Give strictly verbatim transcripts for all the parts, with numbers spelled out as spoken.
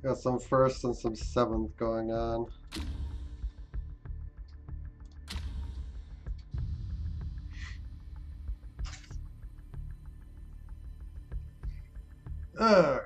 Got some first and some seventh going on. Alright.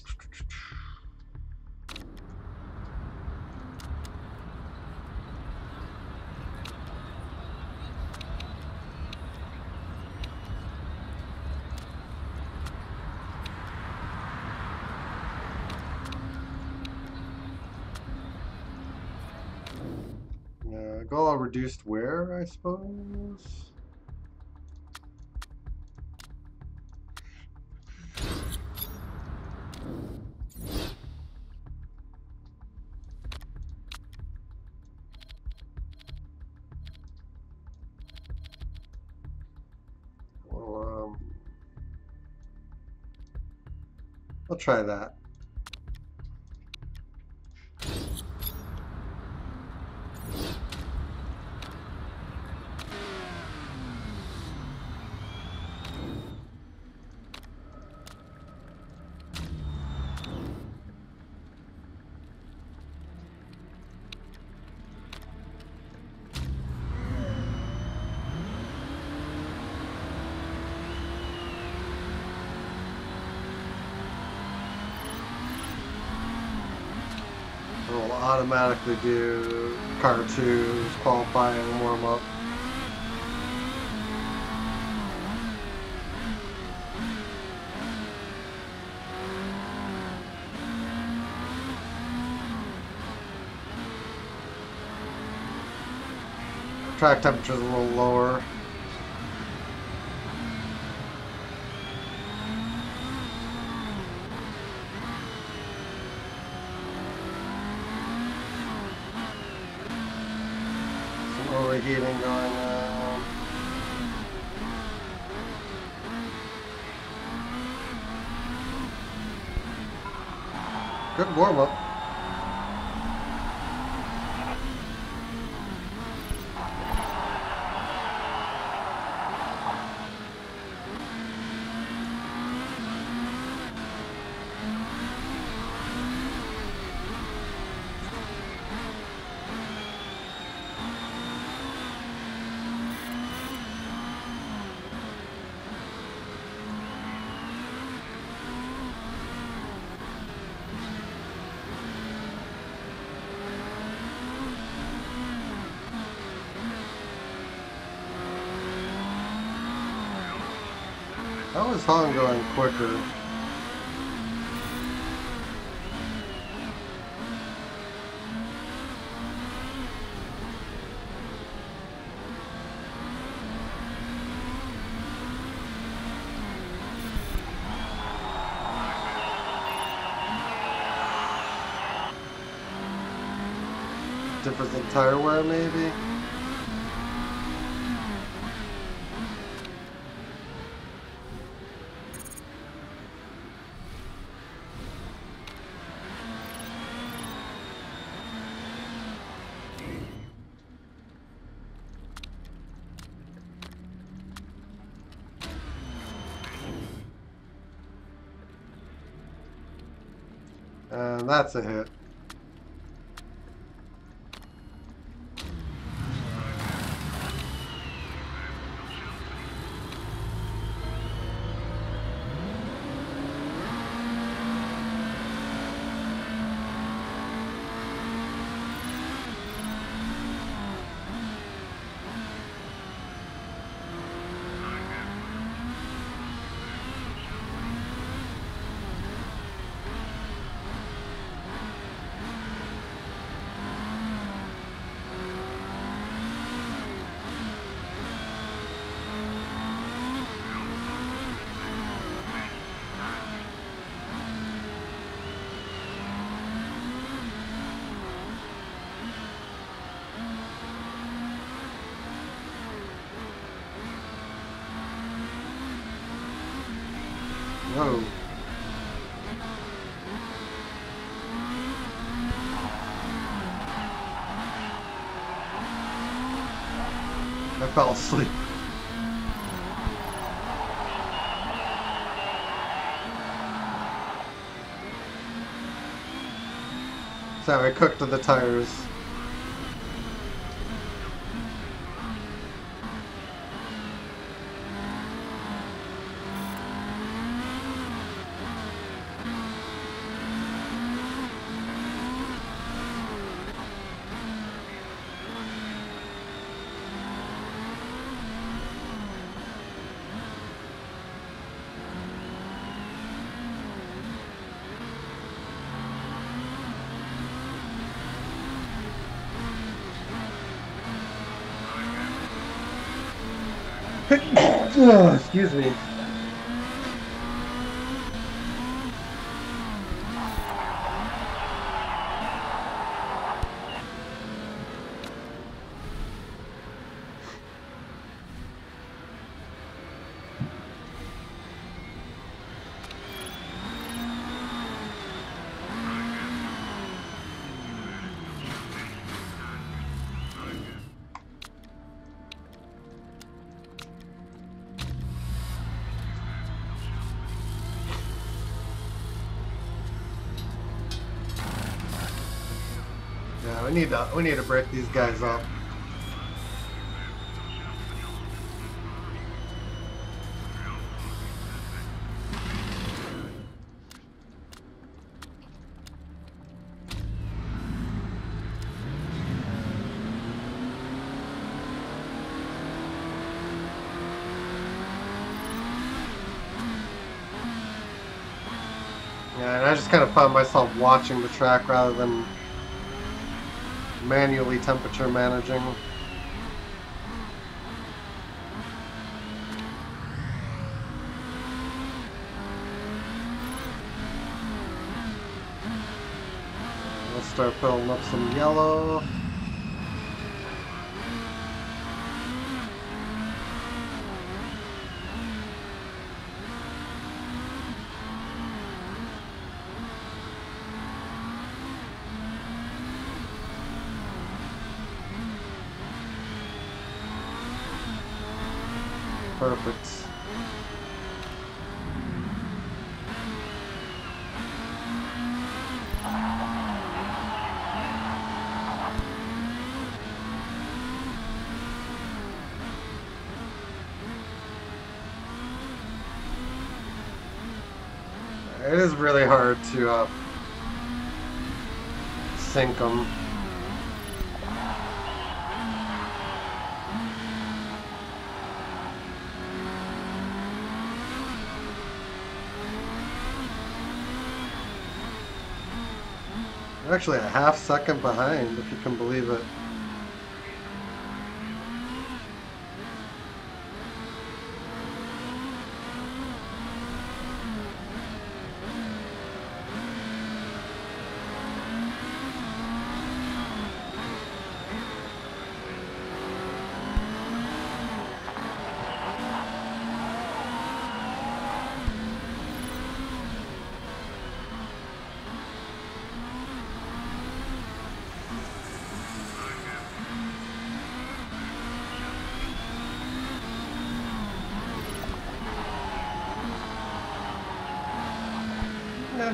Uh, go all reduced wear, I suppose. Well, um, I'll try that. It'll automatically do car twos, qualify and warm up. Track temperature's a little lower. Some overheating going on. Good warm up. How is Han going quicker? Difference in tire wear, maybe? And that's a hit. Whoa. I fell asleep. So I cooked the tires. Oh, excuse me. Yeah, we need to we need to break these guys up. Yeah, and I just kind of found myself watching the track rather than manually temperature managing. Let's start filling up some yellow. Perfect. It is really hard to uh, sync them. Actually a half second behind, if you can believe it. Yeah.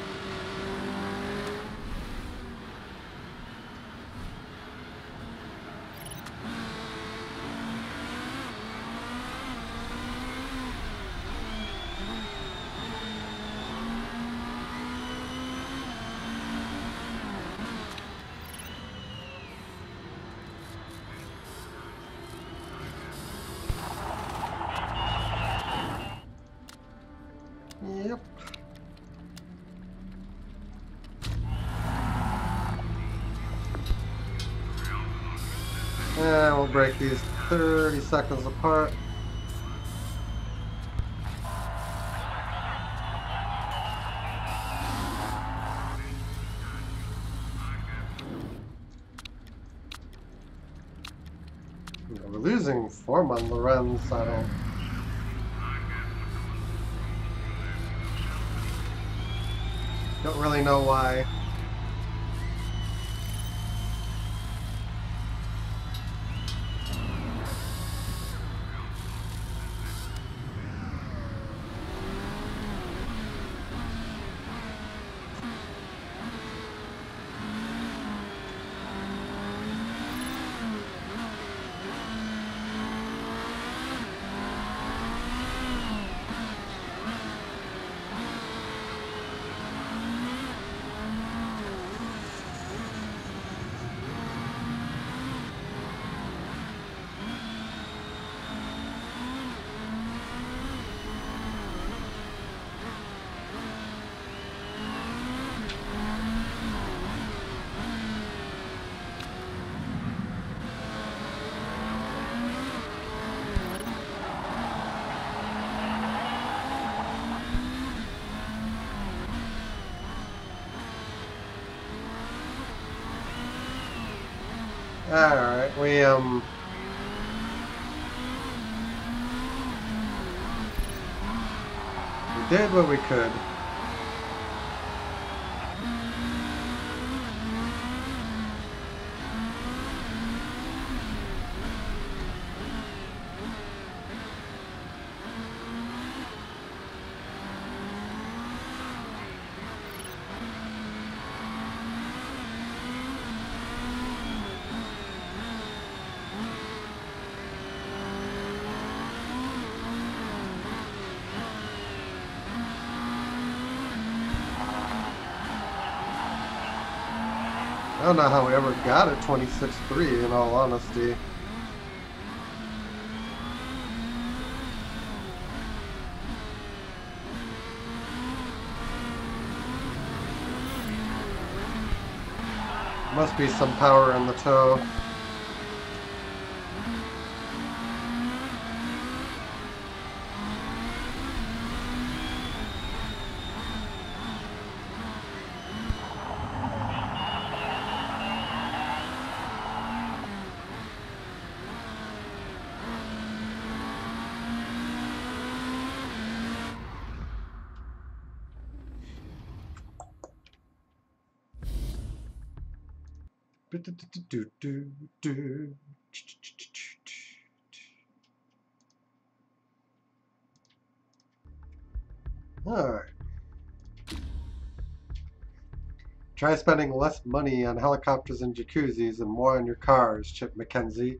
Yep. And we'll break these thirty seconds apart. We're losing form on Lorenz, I don't... Don't really know why. Alright, we, um... we did what we could. I don't know how we ever got it twenty-six three, in all honesty. Must be some power in the toe. Alright. Try spending less money on helicopters and jacuzzis and more on your cars, Chip McKenzie.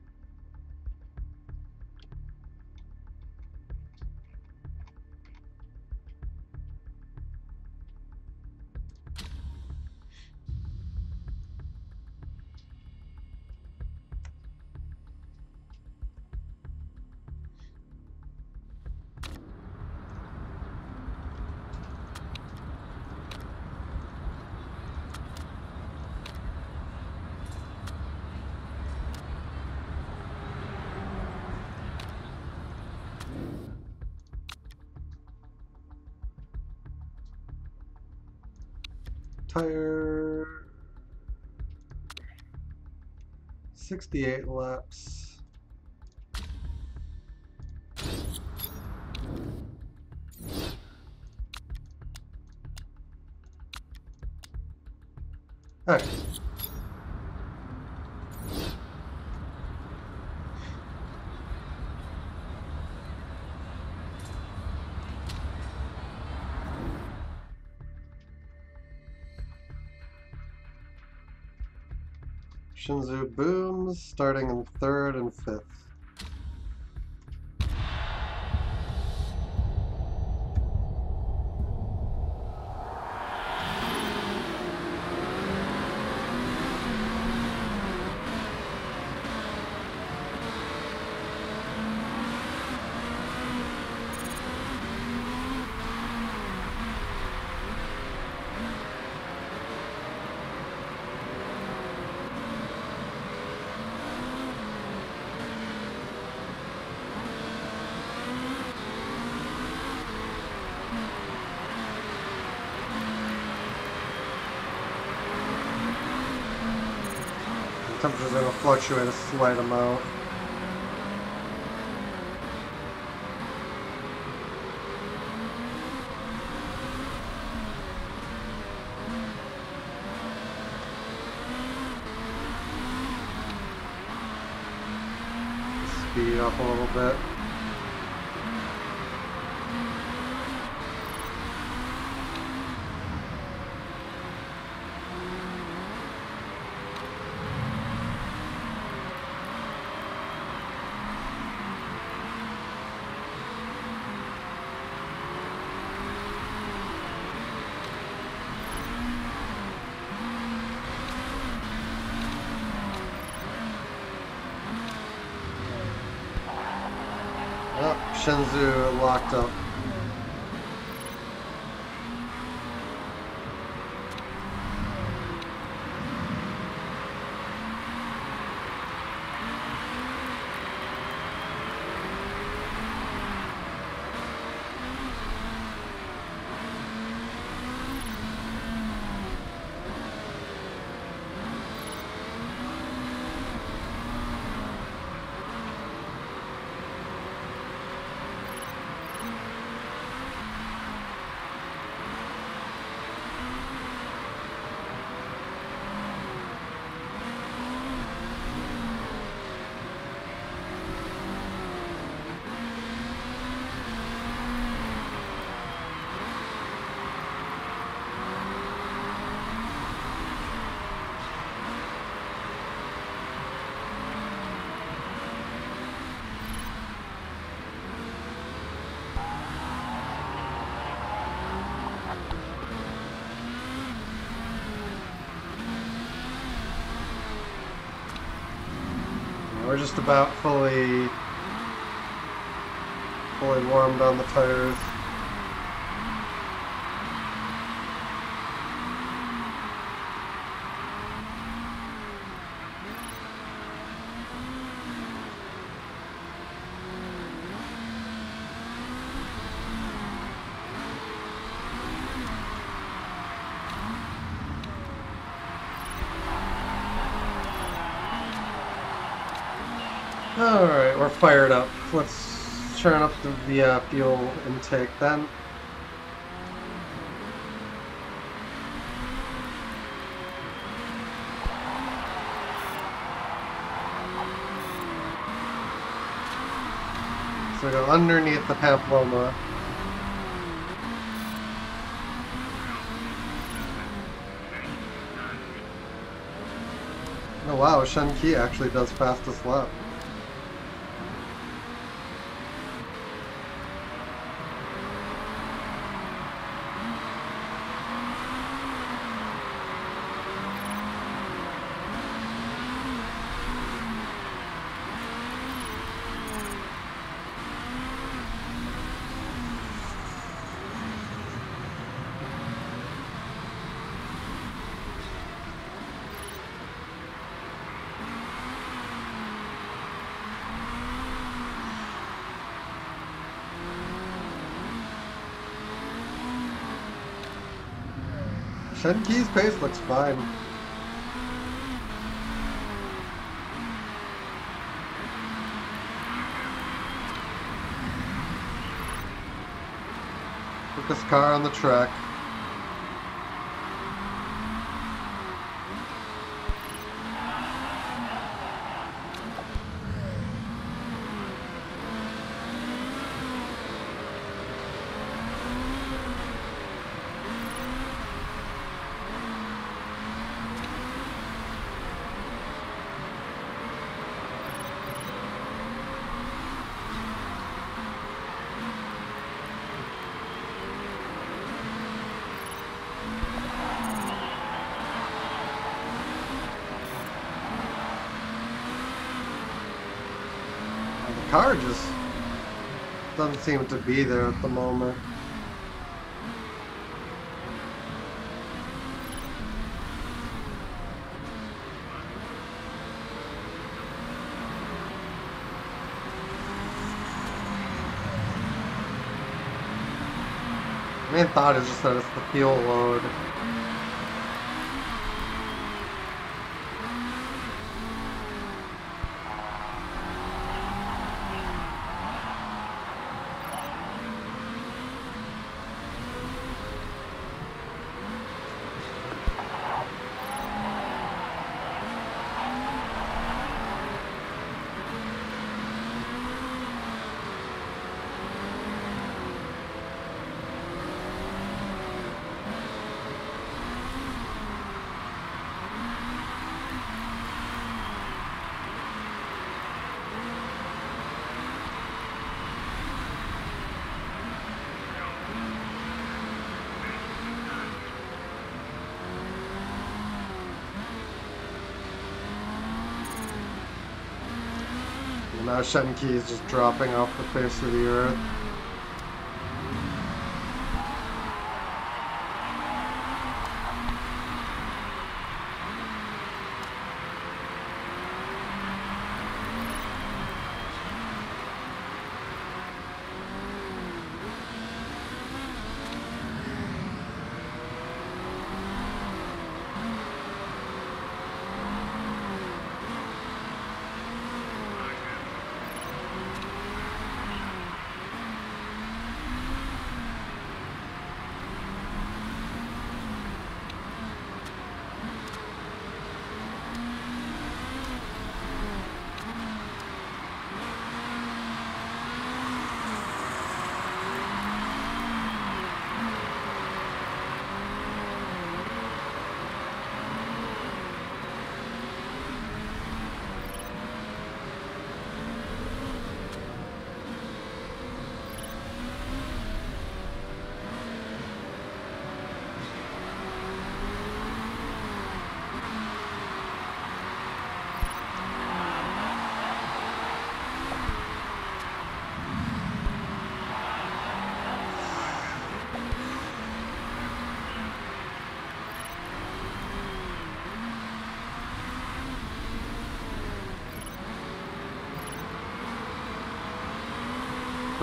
Tire sixty-eight laps. Okay. Shinzu booms, starting in third and fifth. Temperatures are going to fluctuate a slight amount. Speed up a little bit. Oh, Shinzu locked up. We're just about fully, fully warmed on the tires. Alright, we're fired up. Let's turn up the, the uh, fuel intake then. So go underneath the Pamplona. Oh wow, Shenki actually does fastest lap. Shenki's pace looks fine. Quickest car on the track. The car just doesn't seem to be there at the moment. Main thought is just that it's the fuel load. Now Shenki is just dropping off the face of the earth.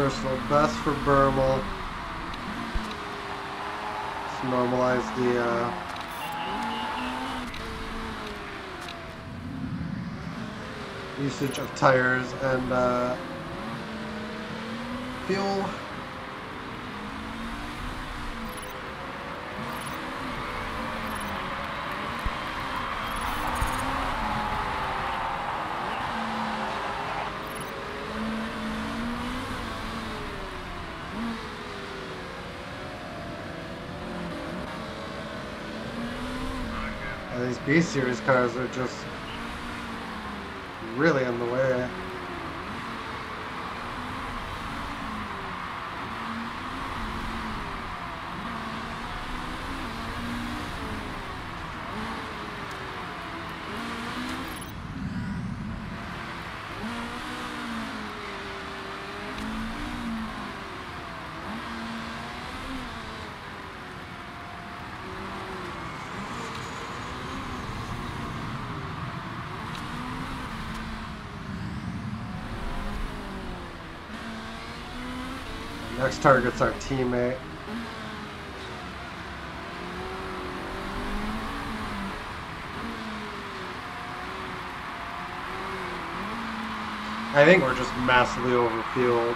Personal best for Bermel. Let's normalize the uh, usage of tires and uh, fuel. And these B Series cars are just really in the way. Next target's our teammate. I think we're just massively overfueled.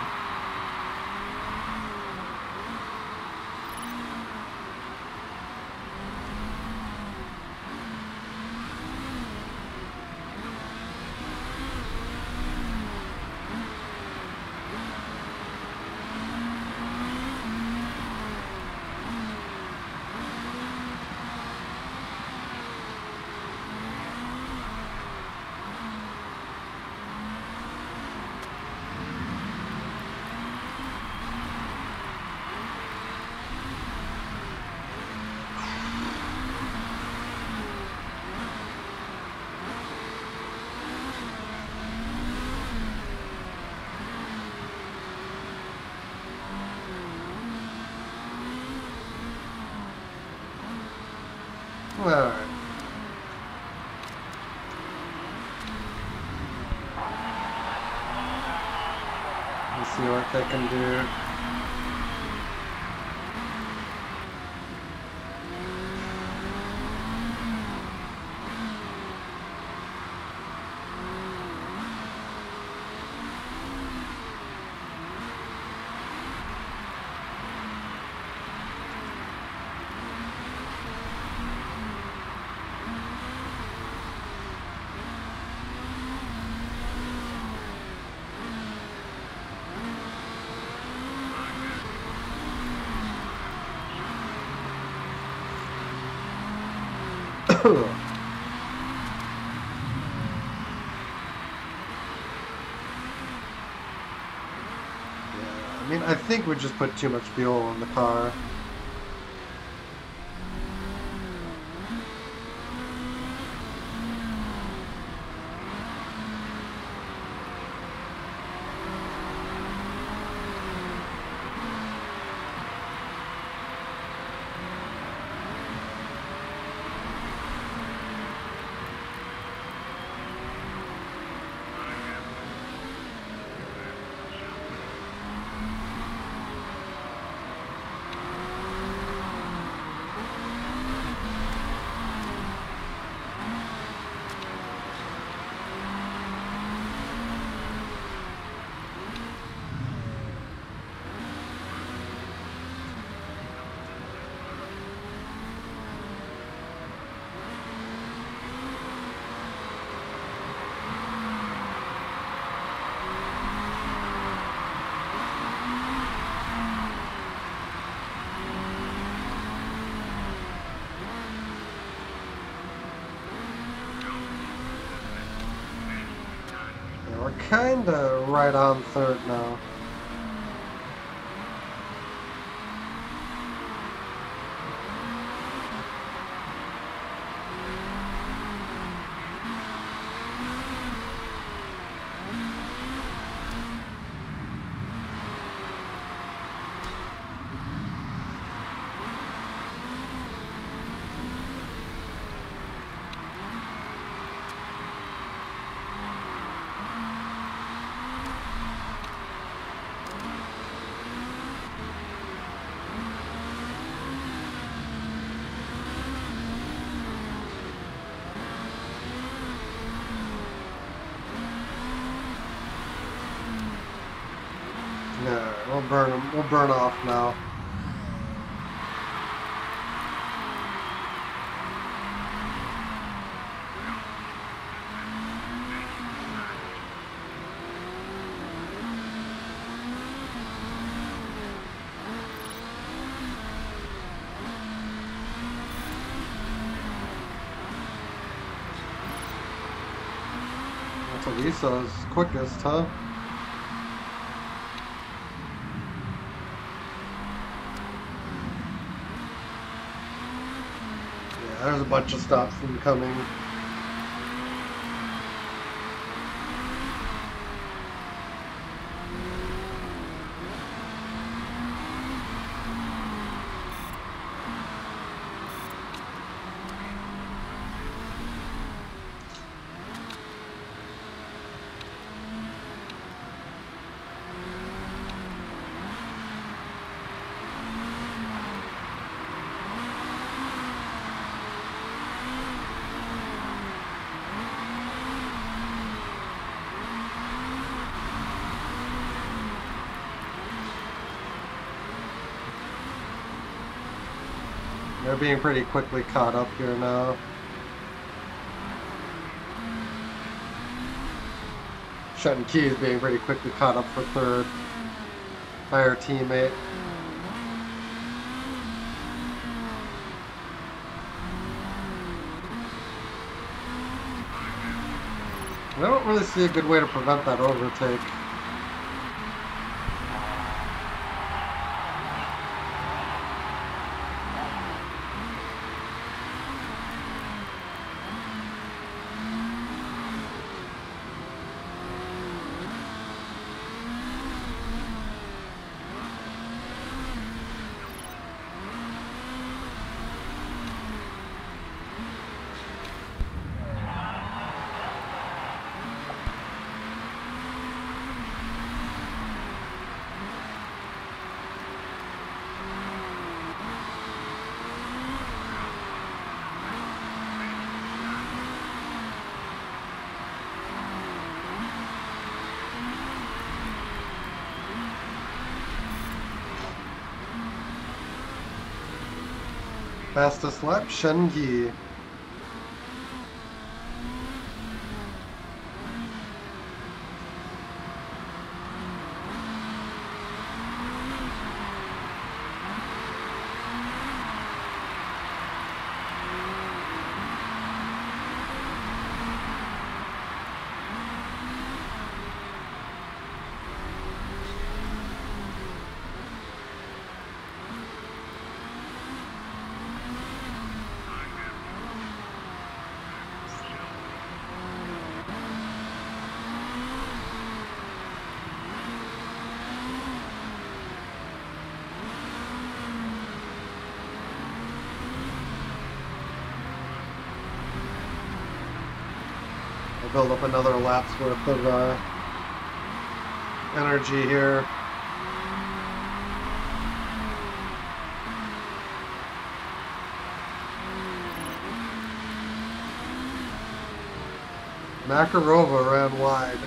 Alright. Let's see what they can do. Yeah, I mean, I think we just put too much fuel in the car. We're kinda right on third now. we'll burn them. We'll burn off now. Lisa's quickest, huh? Yeah, there's a bunch of stops incoming. They're being pretty quickly caught up here now. Shetton Key is being pretty quickly caught up for third by her teammate. I don't really see a good way to prevent that overtake. Fastest lap, Shen Yi. Build up another lap's worth of uh, energy here. Makarova ran wide.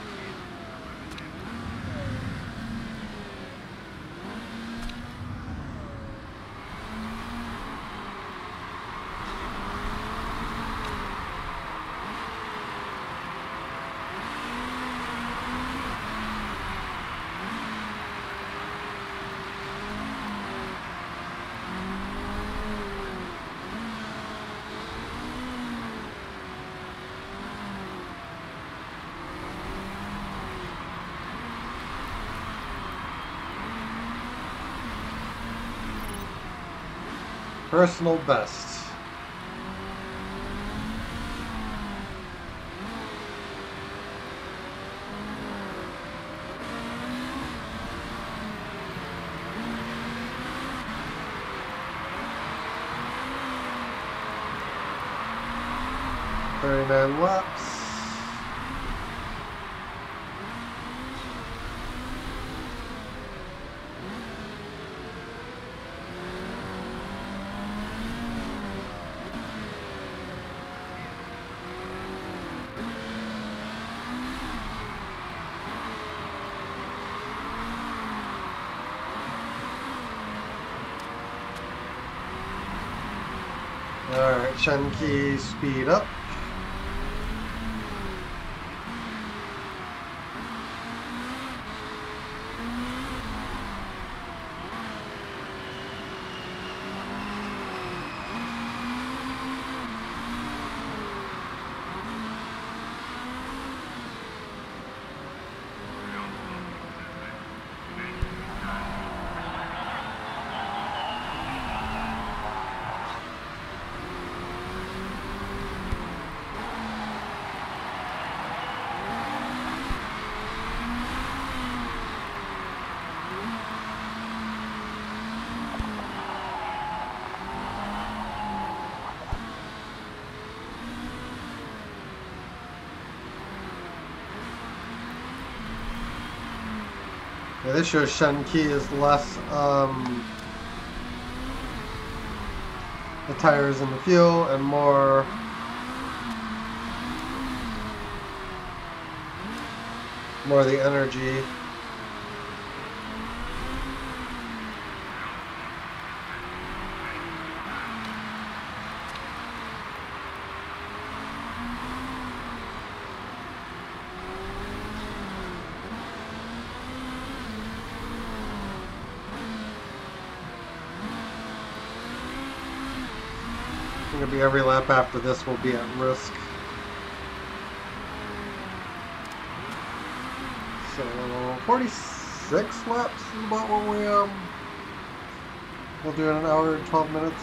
Personal best. thirty-nine laps. Alright, Shenki, speed up. Yeah, this shows Shenki is less um, the tires and the fuel and more more the energy. Gonna be every lap after this will be at risk. So forty-six laps is about what we um we'll do in an hour and twelve minutes.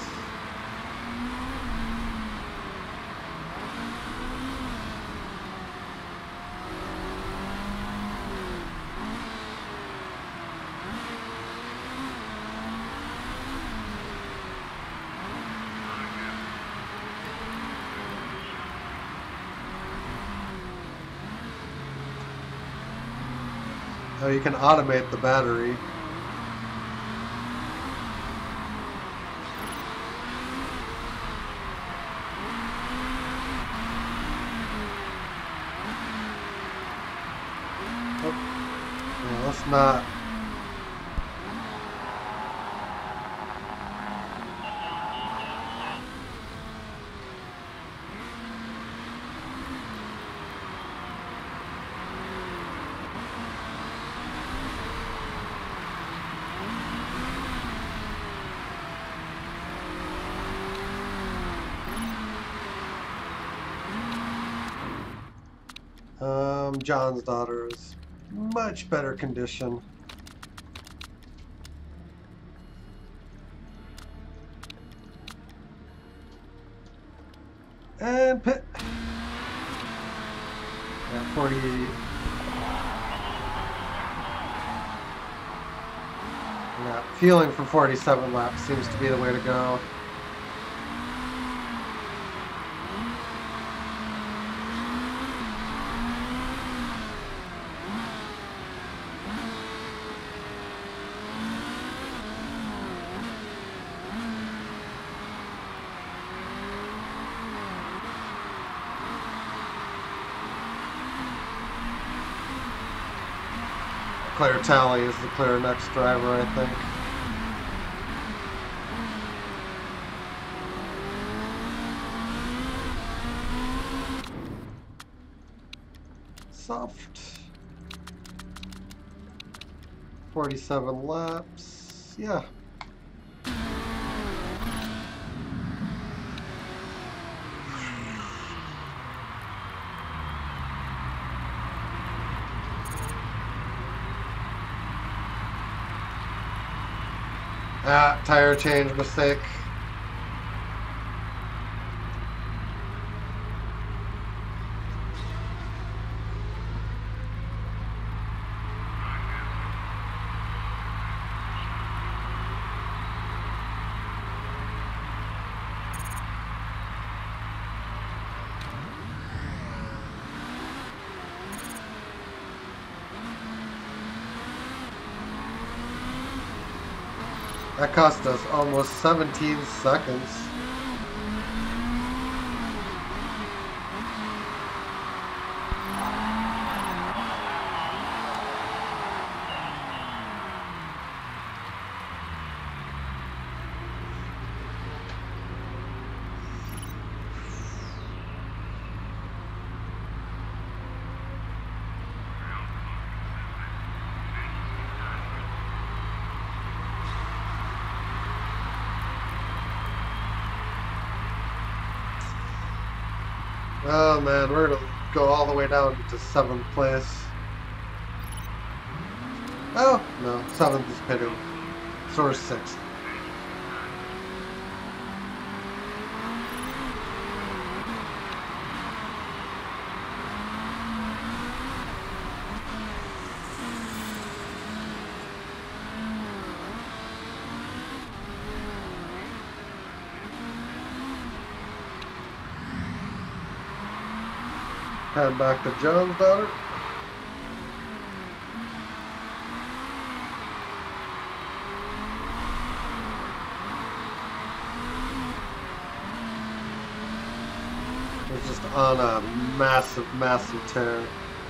Now you can automate the battery. Oh, well, let's not. Um, John's daughter is much better condition. And pit. Yeah, forty. Yeah, fueling for forty-seven laps seems to be the way to go. Claire Talley is the clear next driver, I think. Soft. forty-seven laps. Yeah. Ah, tire change mistake. That cost us almost seventeen seconds. Oh man, we're gonna go all the way down to seventh place. Oh, no, seventh is pitting. So we're sixth. Head back to John's daughter. We're just on a massive, massive tear.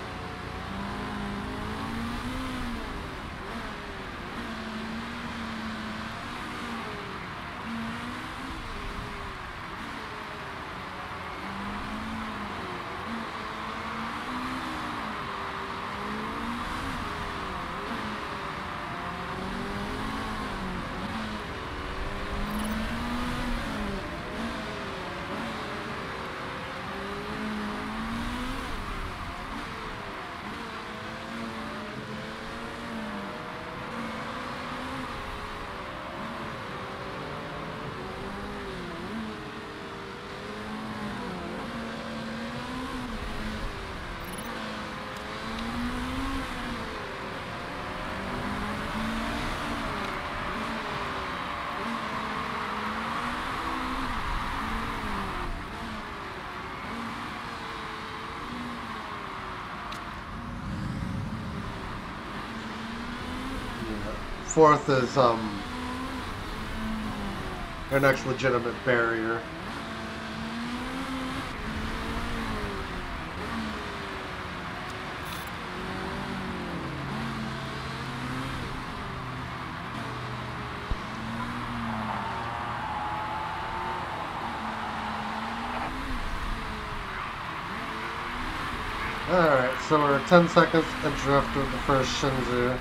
Fourth is um our next legitimate barrier. Alright, so we're ten seconds adrift with the first Shinzu.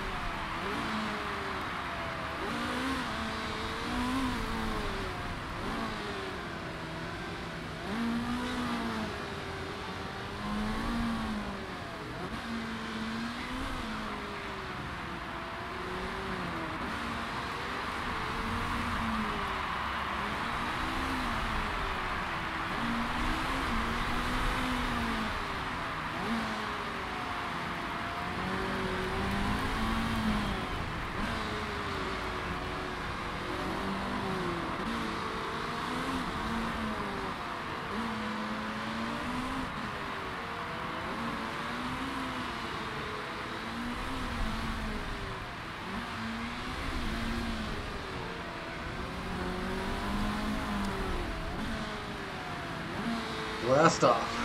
Blast off.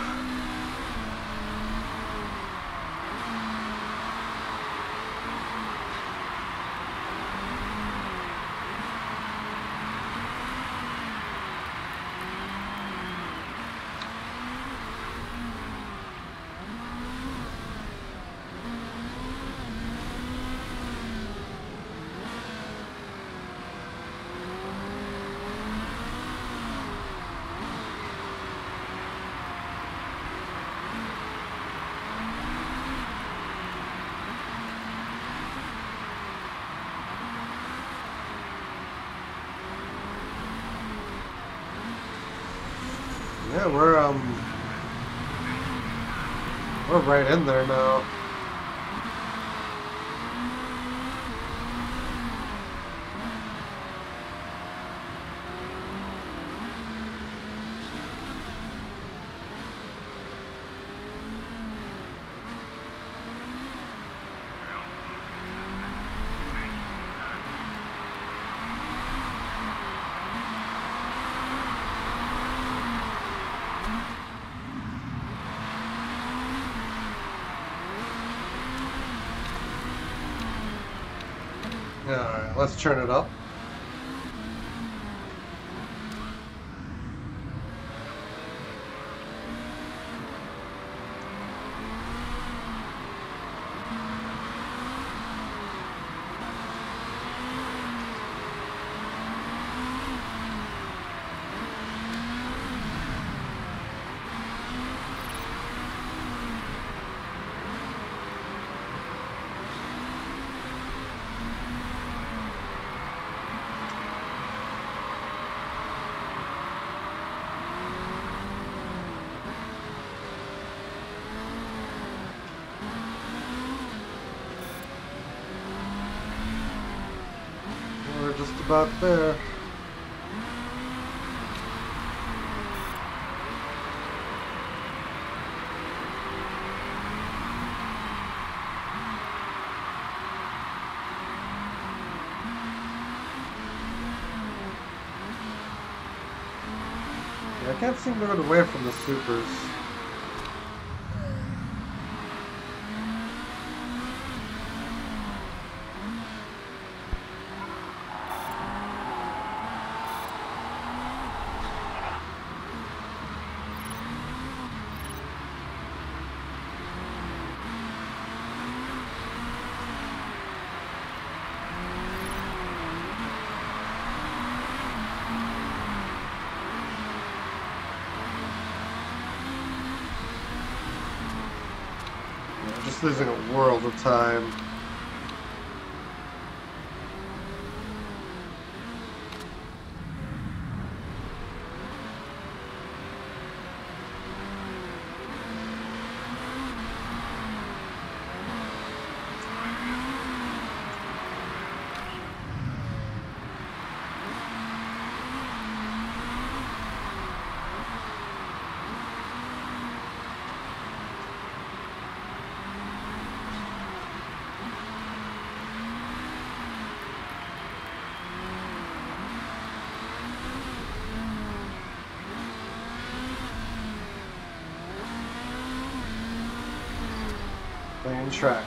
Yeah, we're um we're right in there now. Yeah, all right, let's turn it up. about there. Yeah, I can't seem to run away from the supers. Just losing a world of time. Playing track.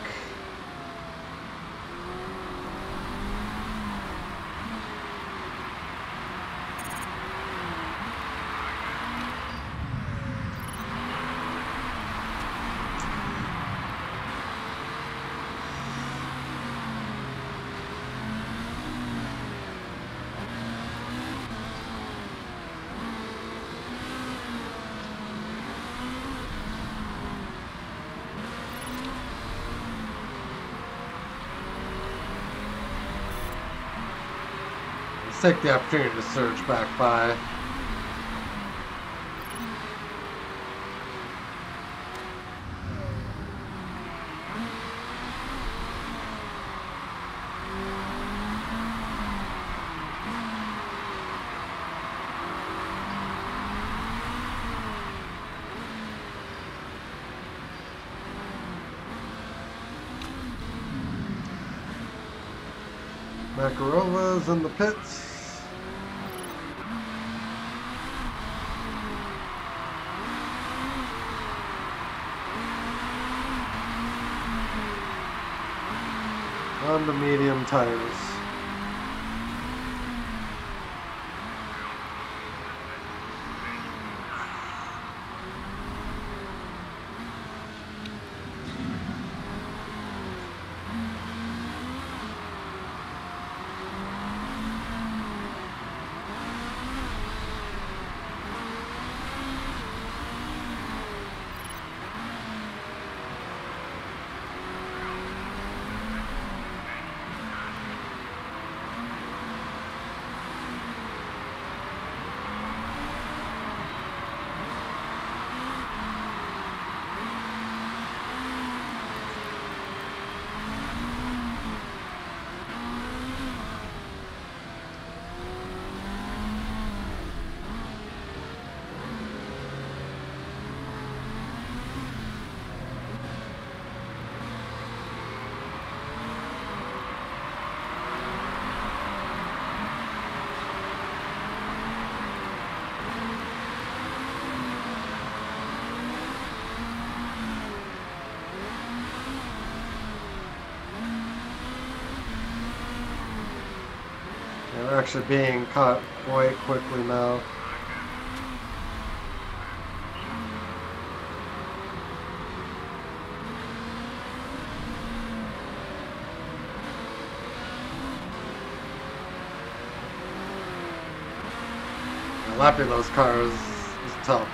Take the opportunity to surge back by. Makarova's in the pits. On the medium tires. They're actually being caught quite quickly now. And lapping those cars is tough.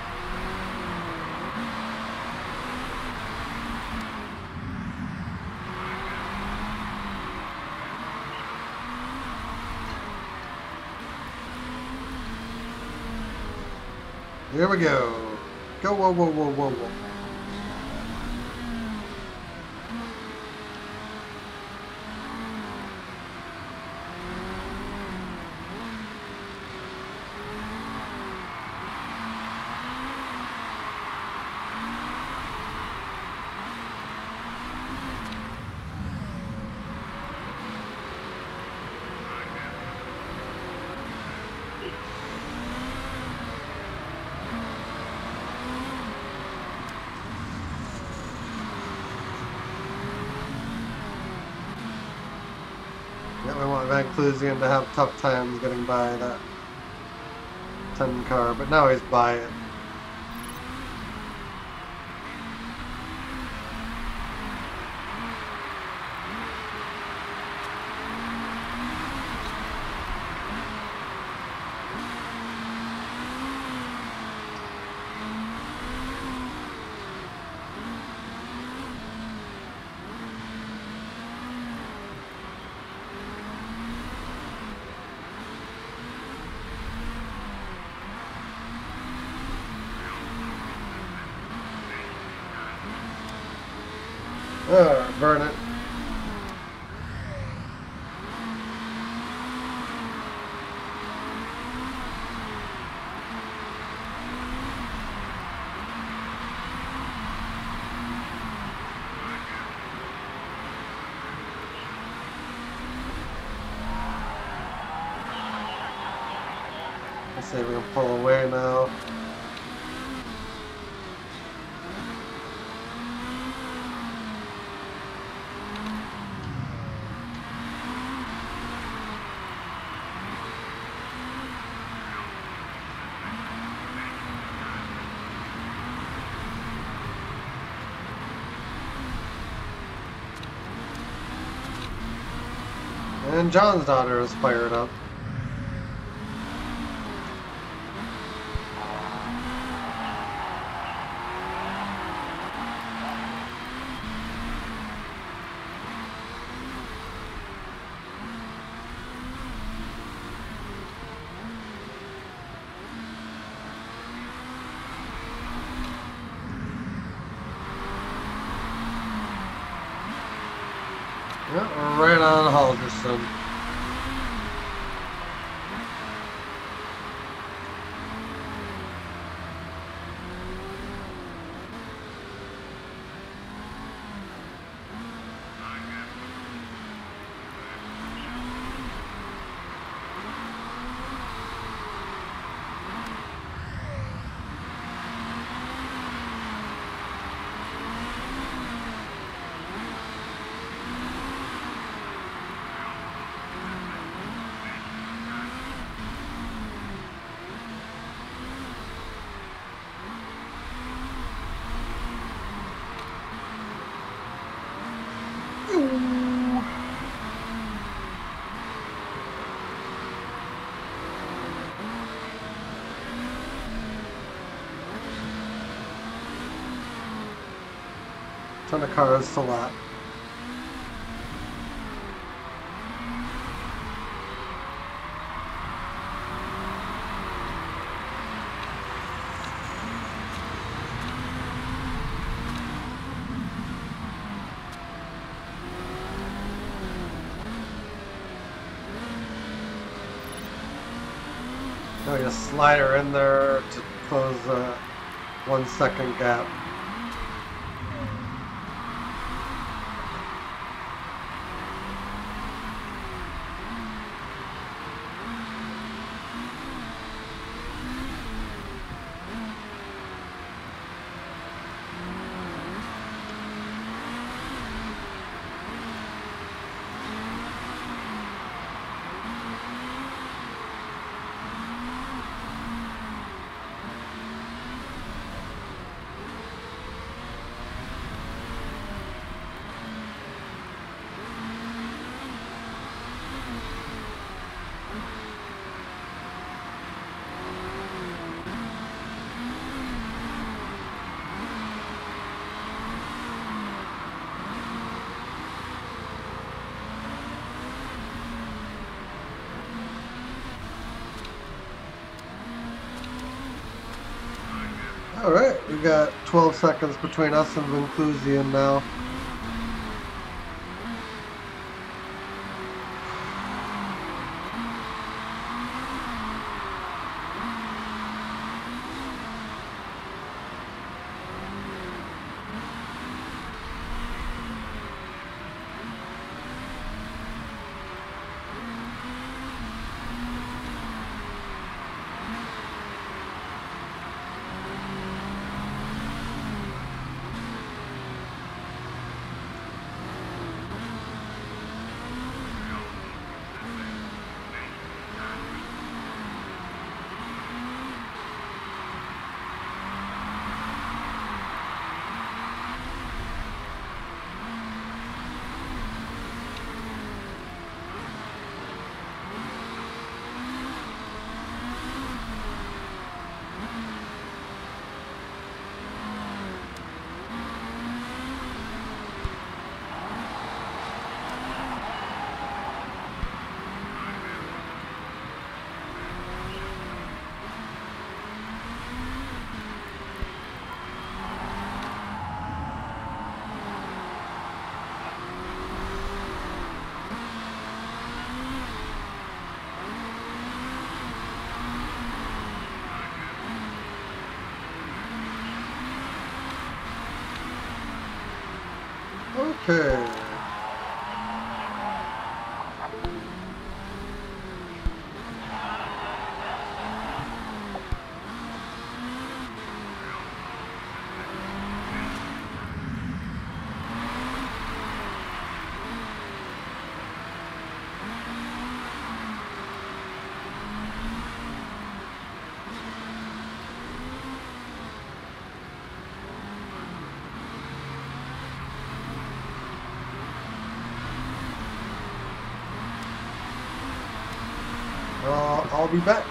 Here we go. Go, whoa, whoa, whoa, whoa, whoa. Van Clusian to have tough times getting by that ten car, but now he's by it. Alright, burn it. Let's see if we can pull away now. And John's daughter is fired up. Yeah, we're right on Halderson. Ton of cars to lap. Now you slide her in there to close a one second gap. Alright, we got twelve seconds between us and Van Clusian now. Okay. Uh, I'll be back.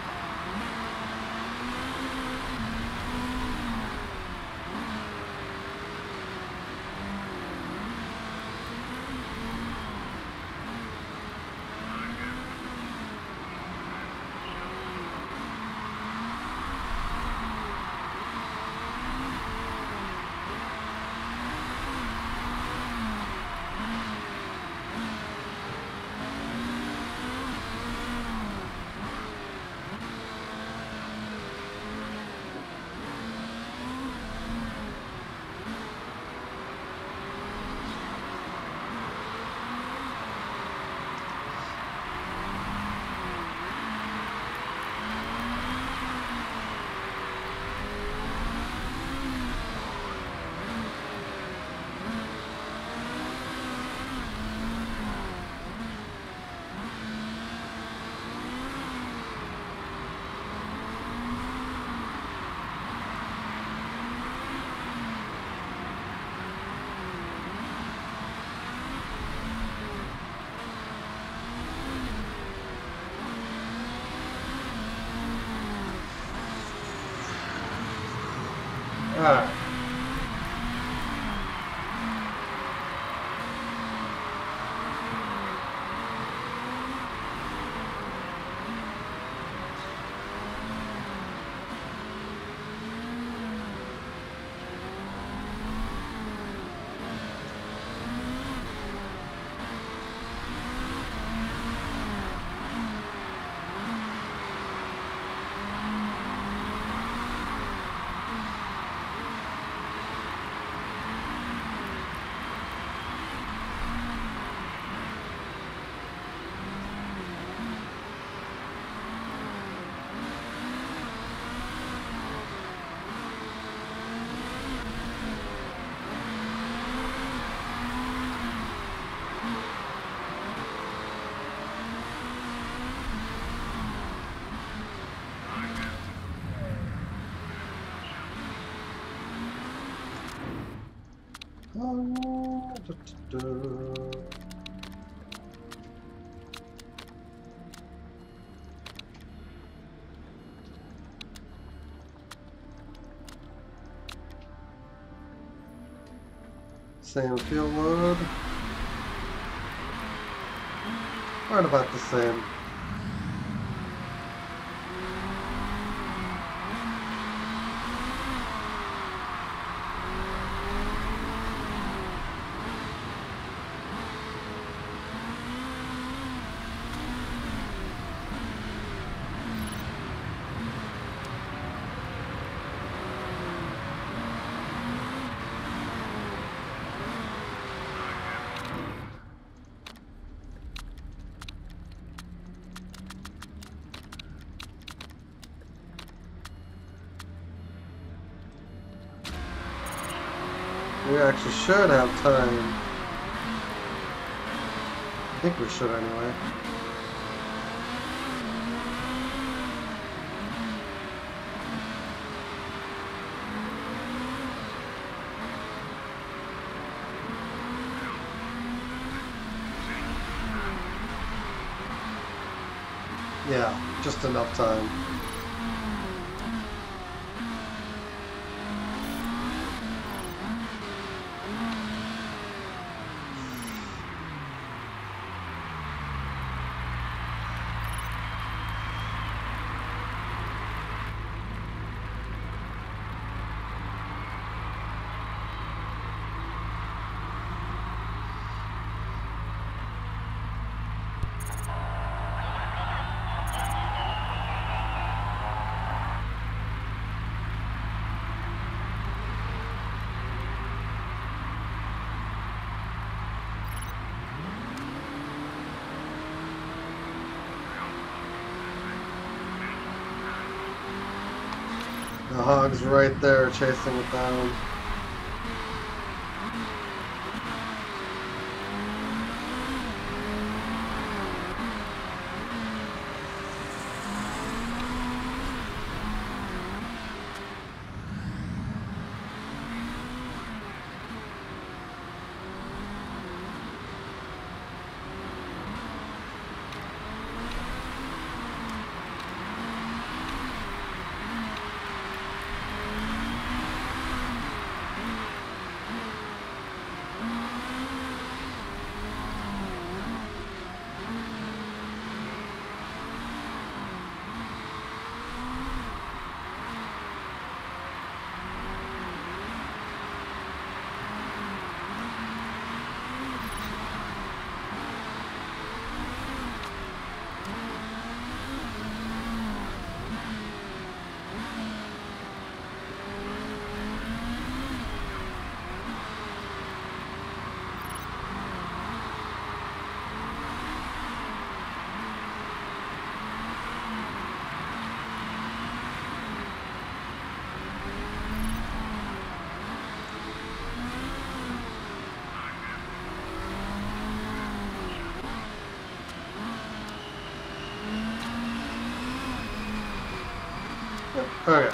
Alright. Oh, da, da, da. Same fuel load. Right about the same. We actually should have time. I think we should anyway. Yeah, just enough time. The hog's right there chasing it down. Okay.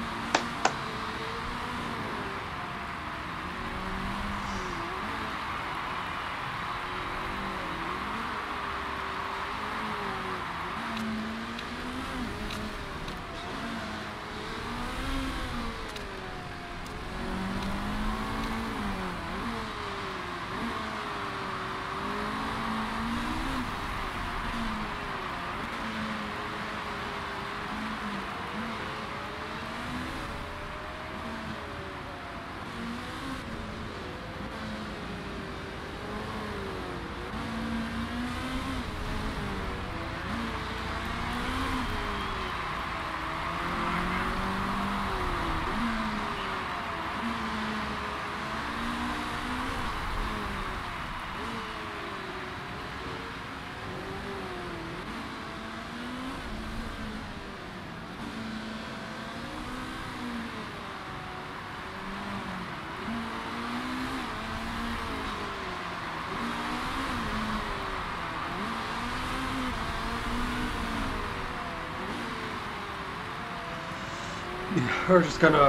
We're just gonna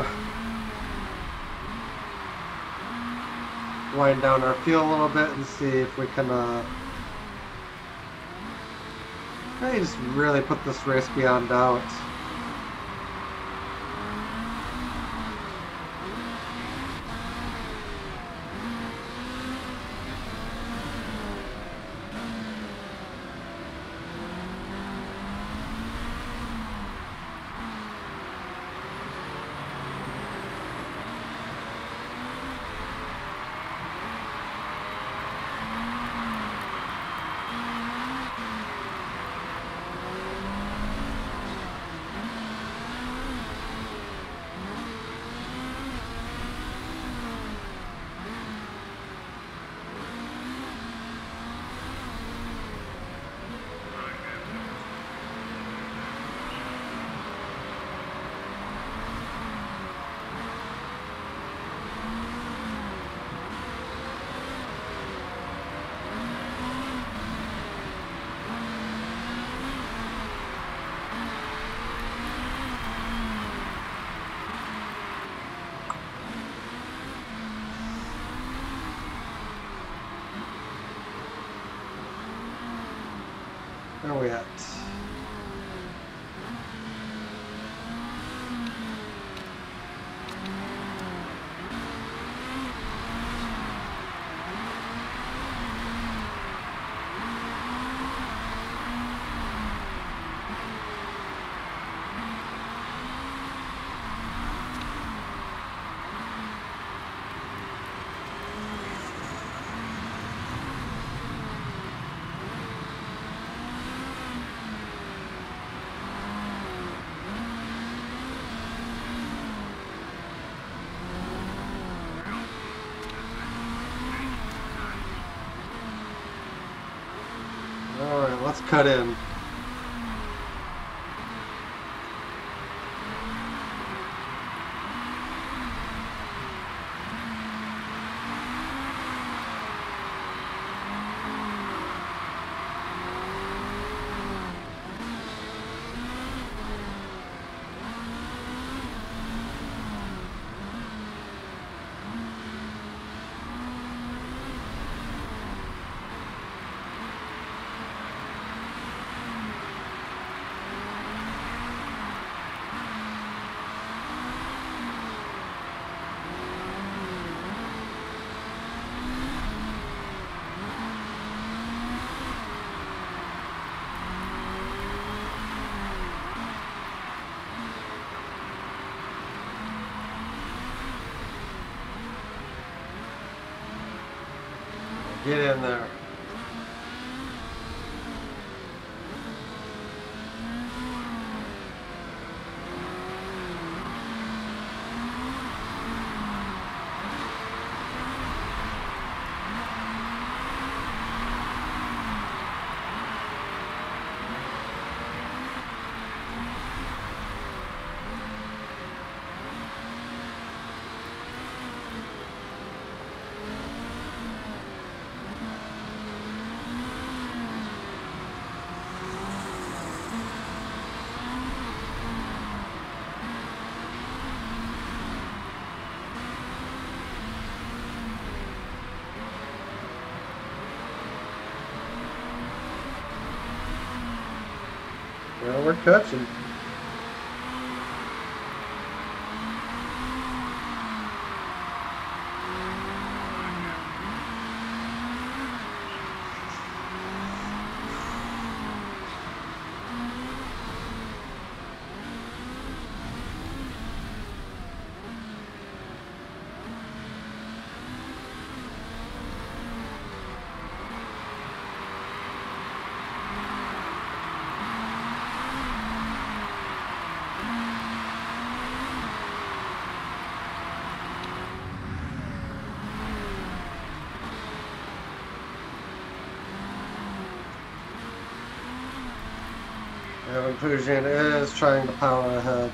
wind down our fuel a little bit and see if we can uh, maybe just really put this race beyond doubt. Where are we at? Alright, let's cut in. Get in there. Well, we're touching. Evan Pujan is trying to power ahead.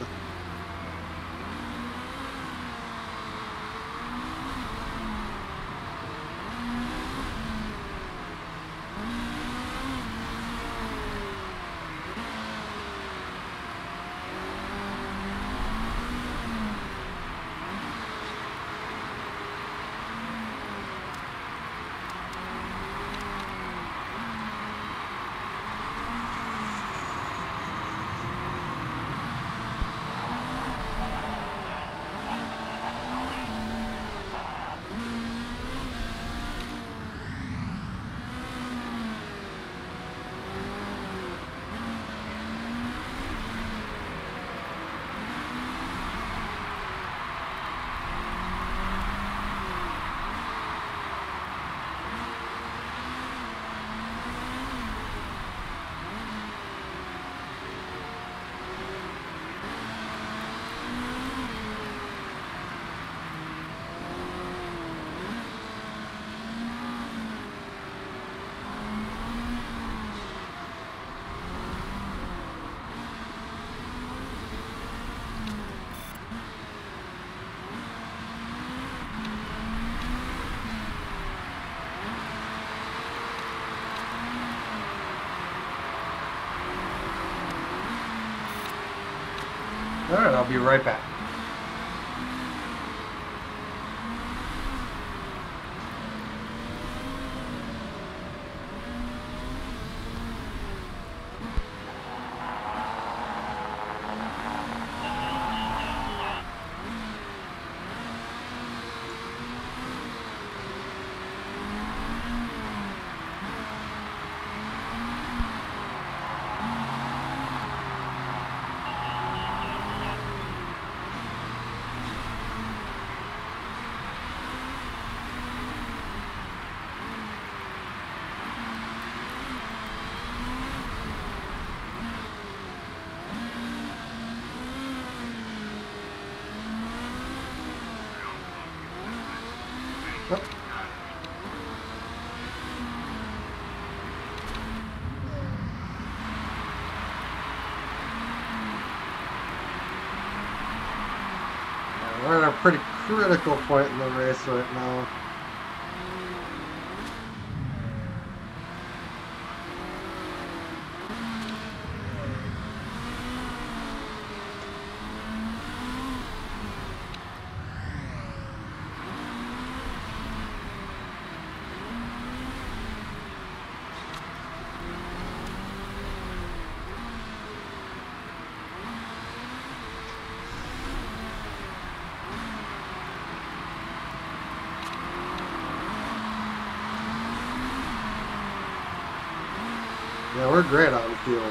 All right, I'll be right back. We're at a pretty critical point in the race right now. Yeah, we're great on fuel.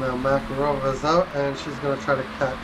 Now Makarova's out and she's going to try to catch.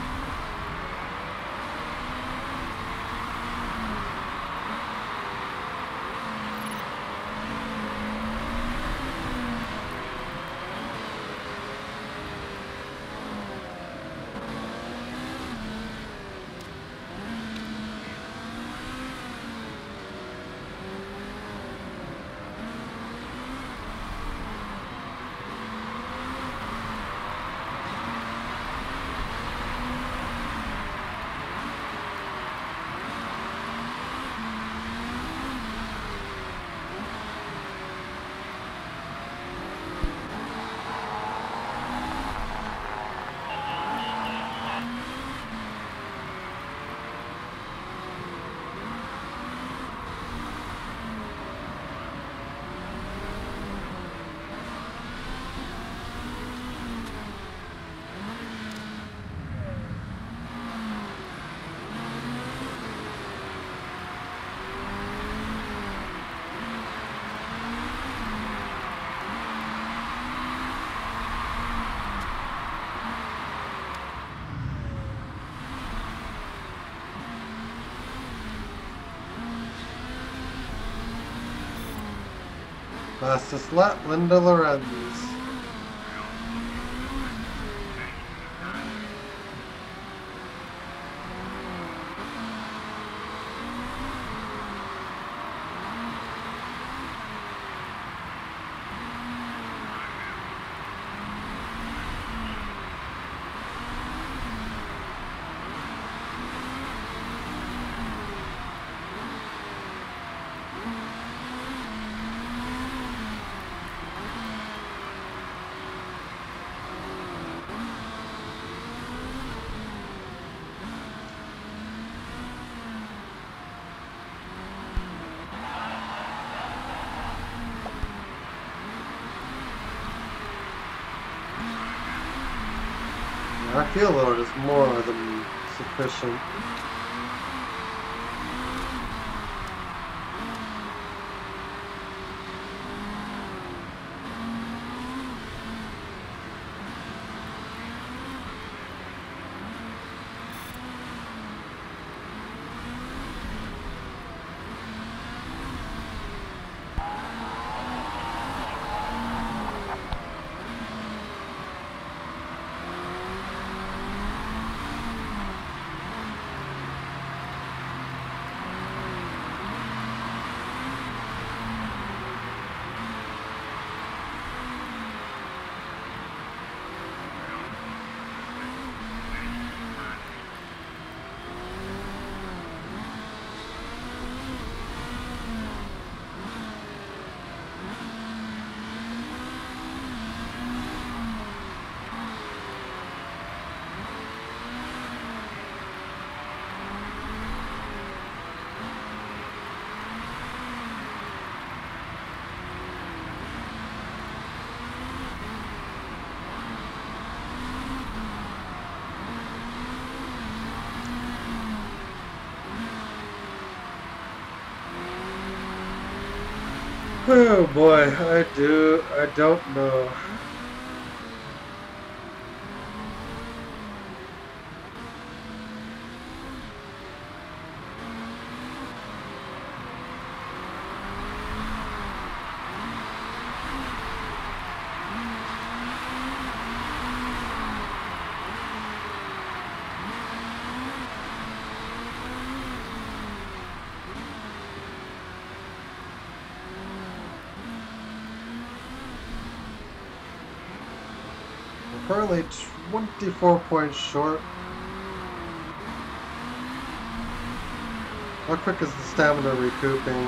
Fastest lap, Linda Lorenz. I feel load is more than sufficient. Oh boy, I do, I don't know. Currently twenty-four points short. How quick is the stamina recouping?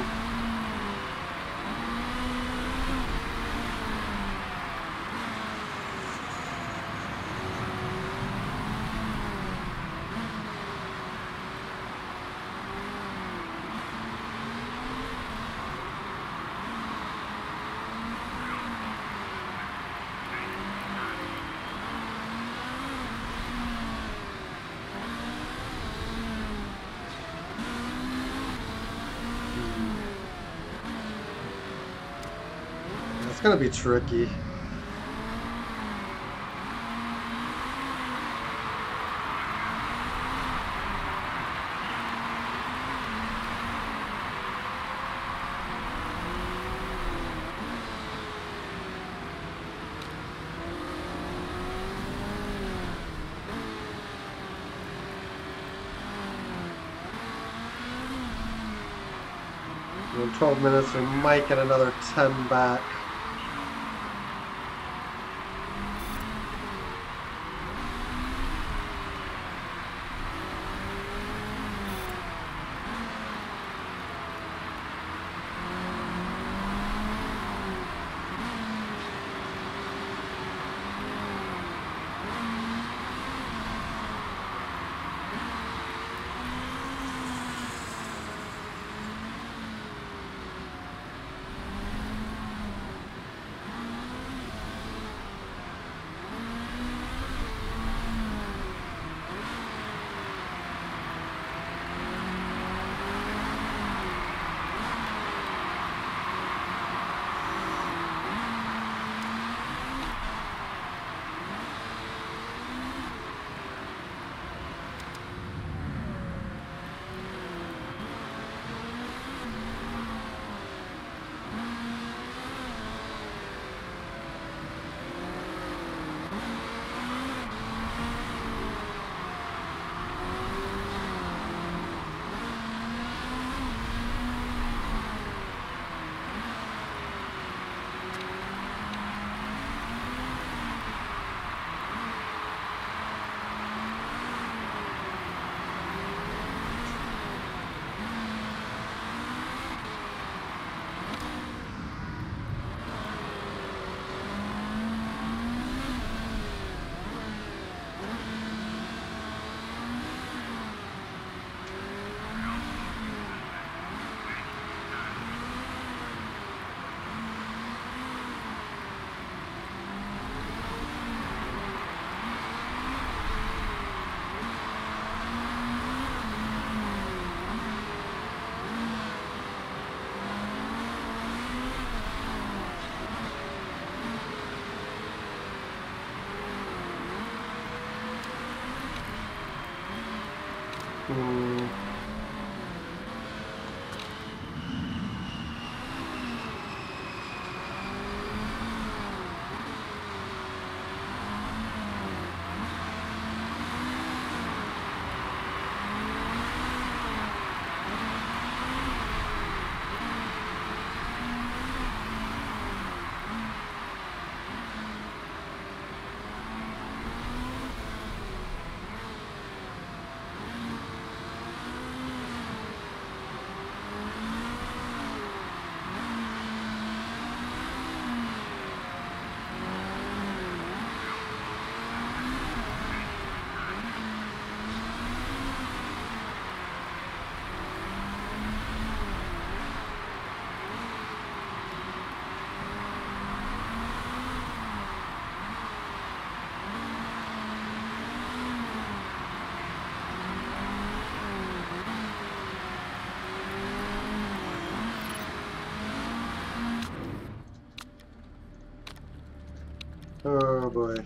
It's gonna be tricky. In twelve minutes, we might get another ten back. Hmm. Oh boy.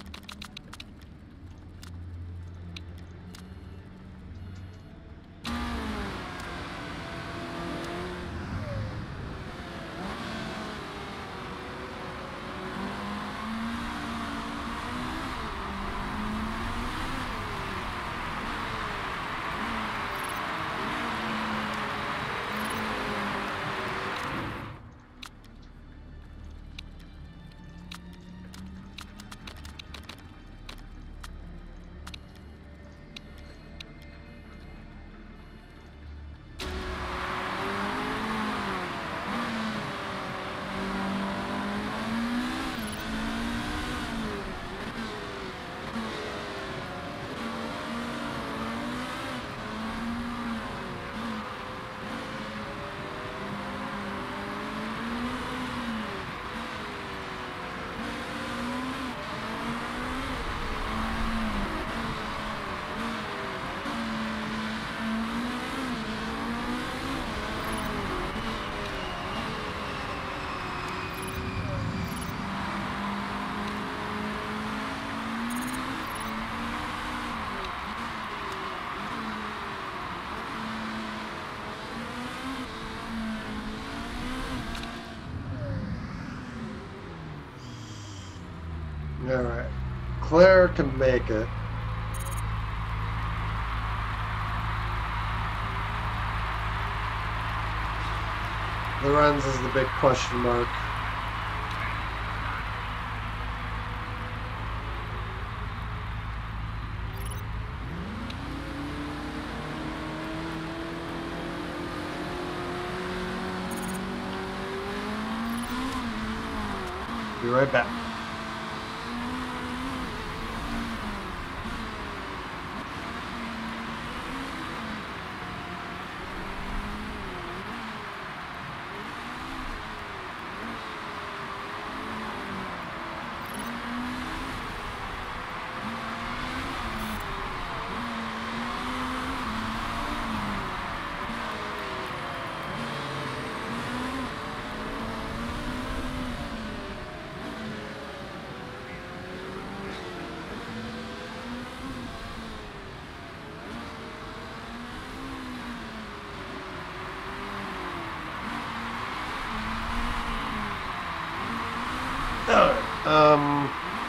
Alright. Claire can make it. Lorenz is the big question mark. Be right back. Um,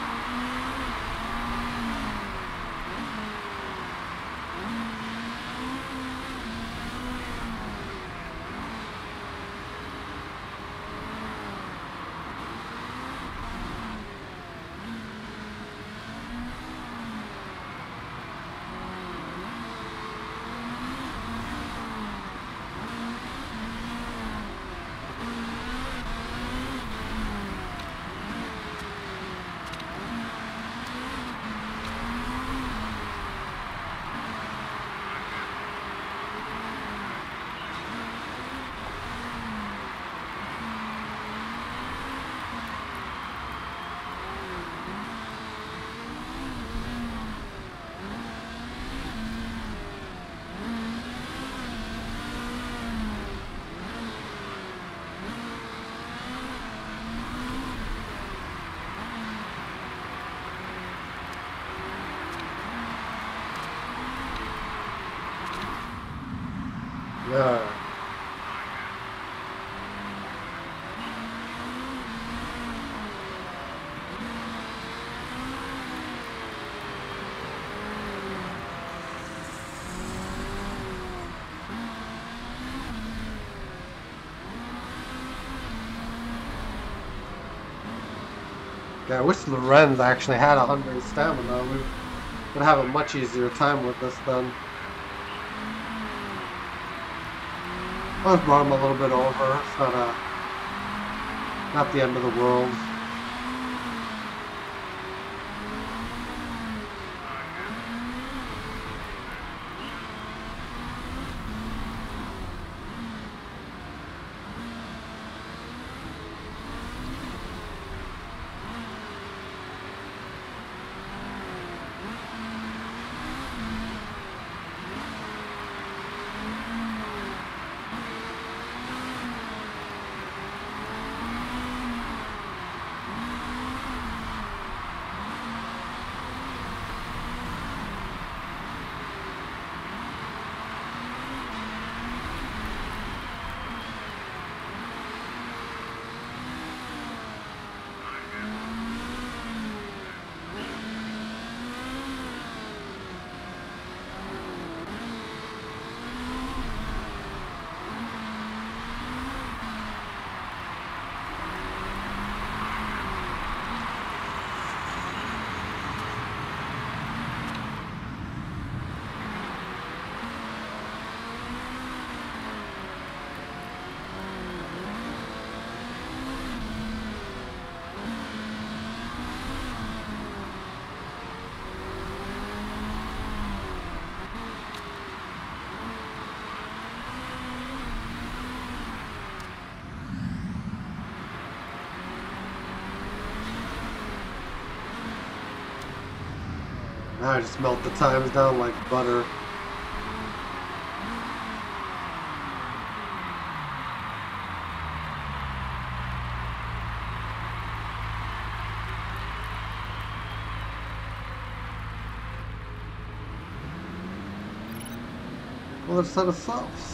yeah. Yeah, I wish Lorenz actually had a hundred stamina. We would have a much easier time with this then. I was brought him a little bit over. It's not a, not the end of the world. Now I just melt the times down like butter. Another set of subs.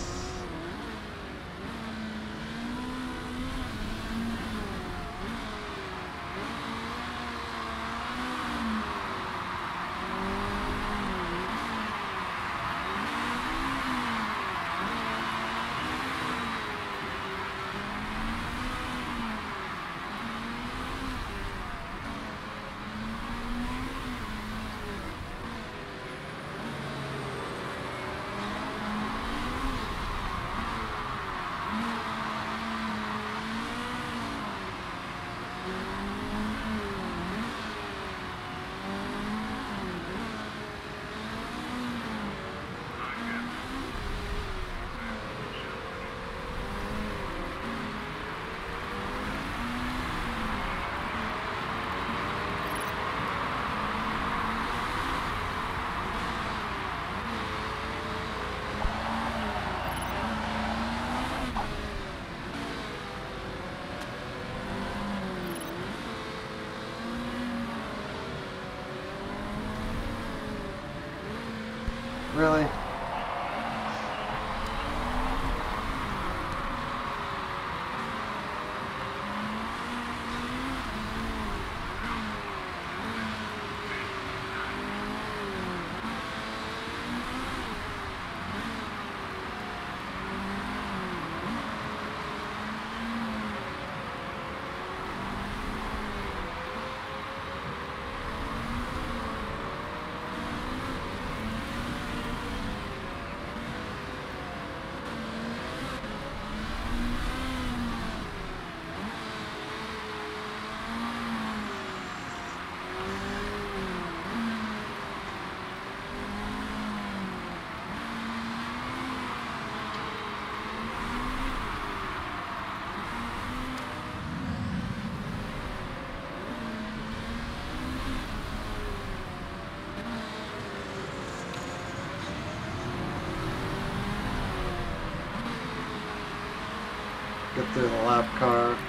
Really? Get through the lap car.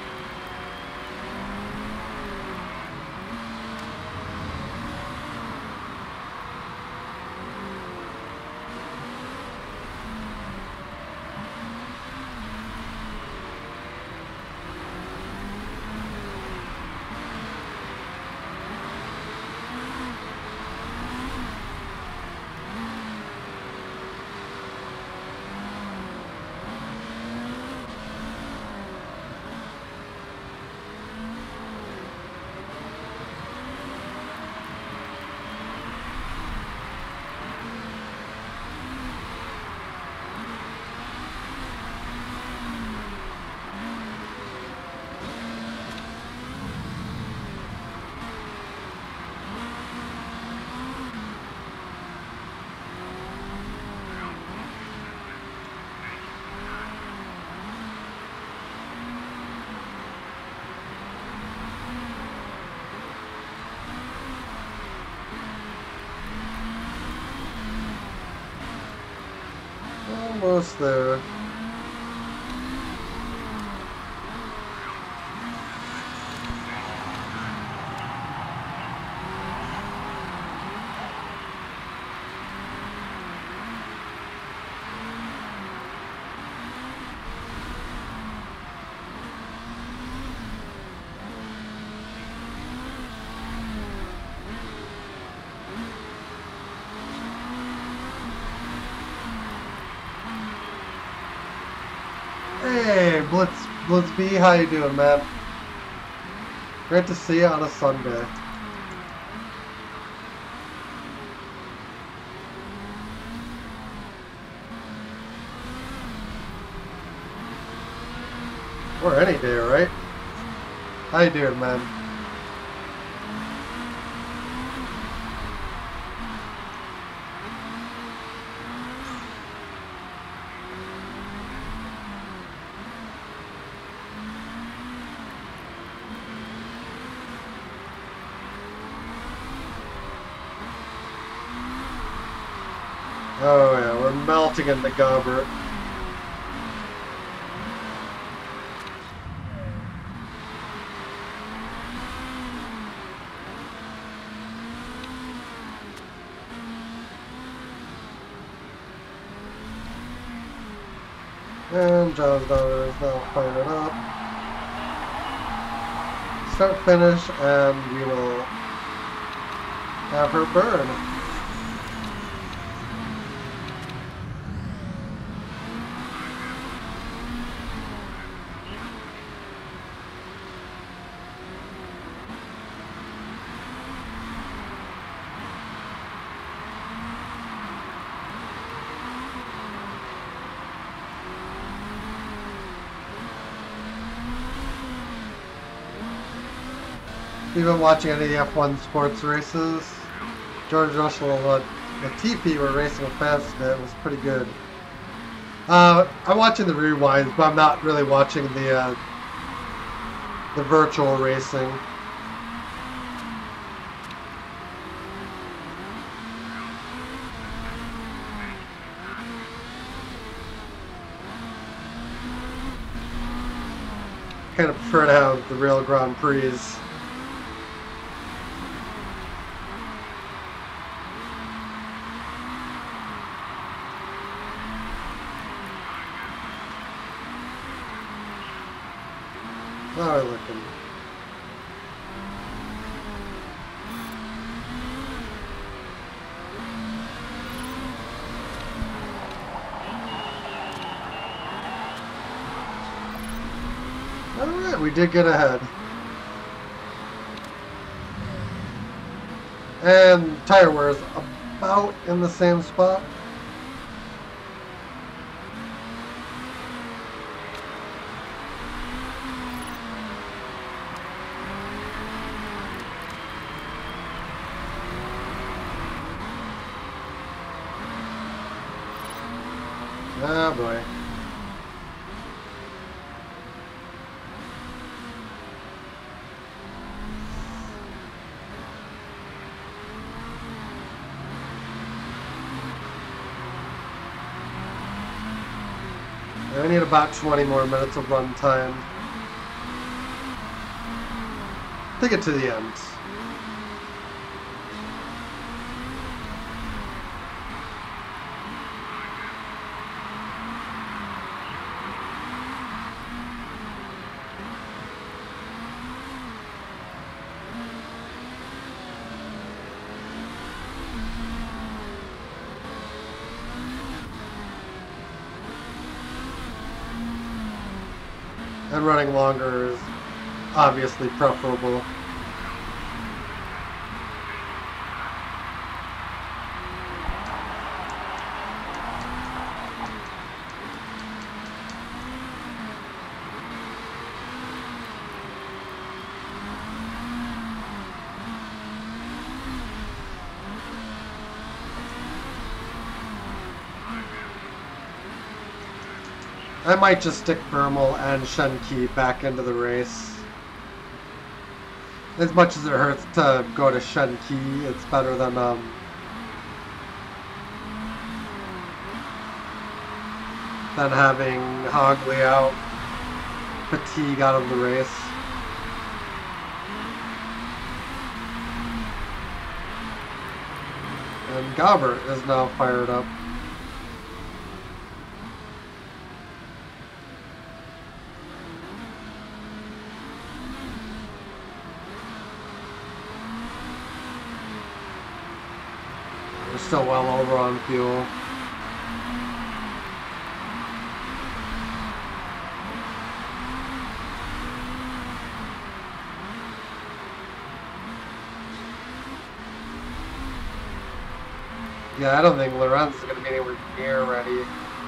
Almost there. Hey, Blitz, Blitz B, how you doing, man? Great to see you on a Sunday. Or any day, right? How you doing, man? Oh yeah, we're melting in the Gaubert. And John's daughter is now fired up. Start finish, and we will have her burn. You've been watching any of the F one sports races? George Russell and Latifi were racing fast today. It was pretty good. Uh, I'm watching the rewinds, but I'm not really watching the uh, the virtual racing. Kind of prefer to have the real Grand Prix. How are we looking? Alright, we did get ahead. And tire wear is about in the same spot. Ah, boy. I need about twenty more minutes of run time to get to the end. And running longer is obviously preferable. I might just stick Bermel and Shenki back into the race. As much as it hurts to go to Shenki, it's better than um, than having Hogley out, Fatigue out of the race. And Gaubert is now fired up. Still well over on fuel. Yeah, I don't think Lorenz is going to be anywhere near ready.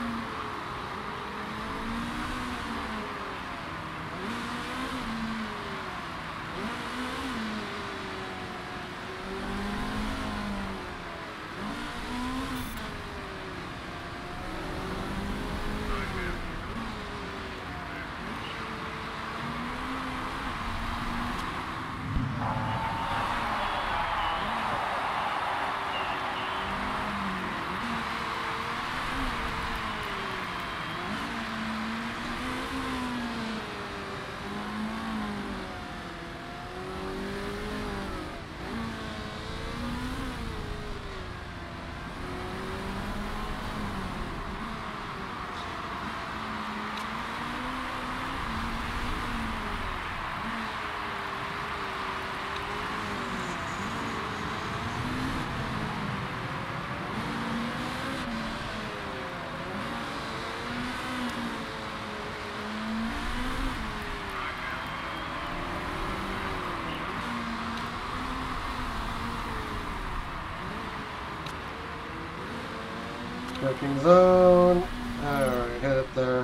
Braking zone. Alright, hit it there.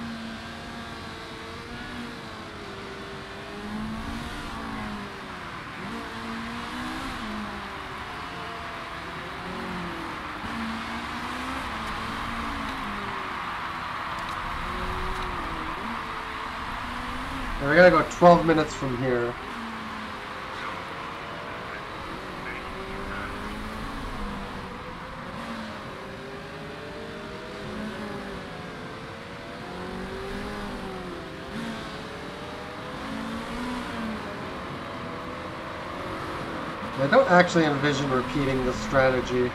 And we gotta go twelve minutes from here. I don't actually envision repeating this strategy.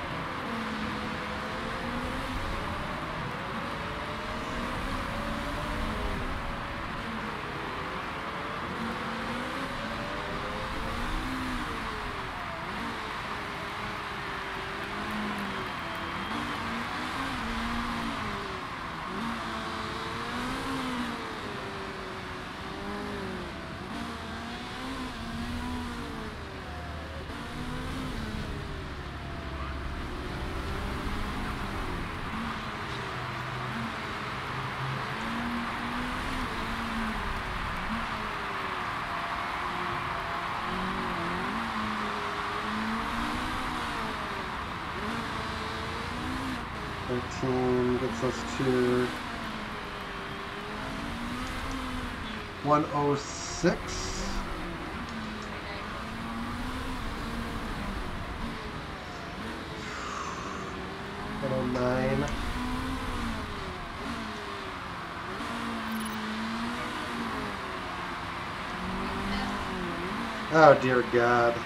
thirteen gets us to one oh six. one oh nine. Oh dear God.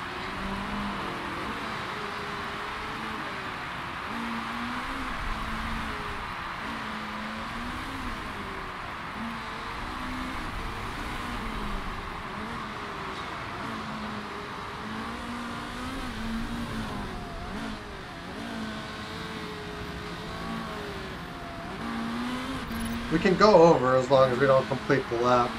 We can go over as long as we don't complete the lap.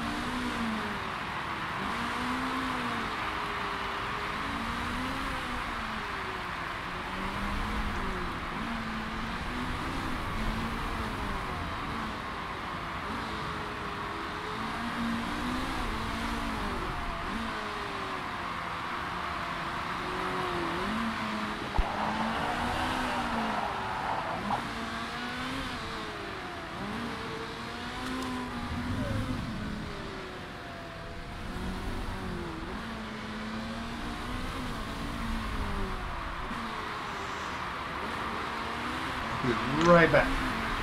Right back.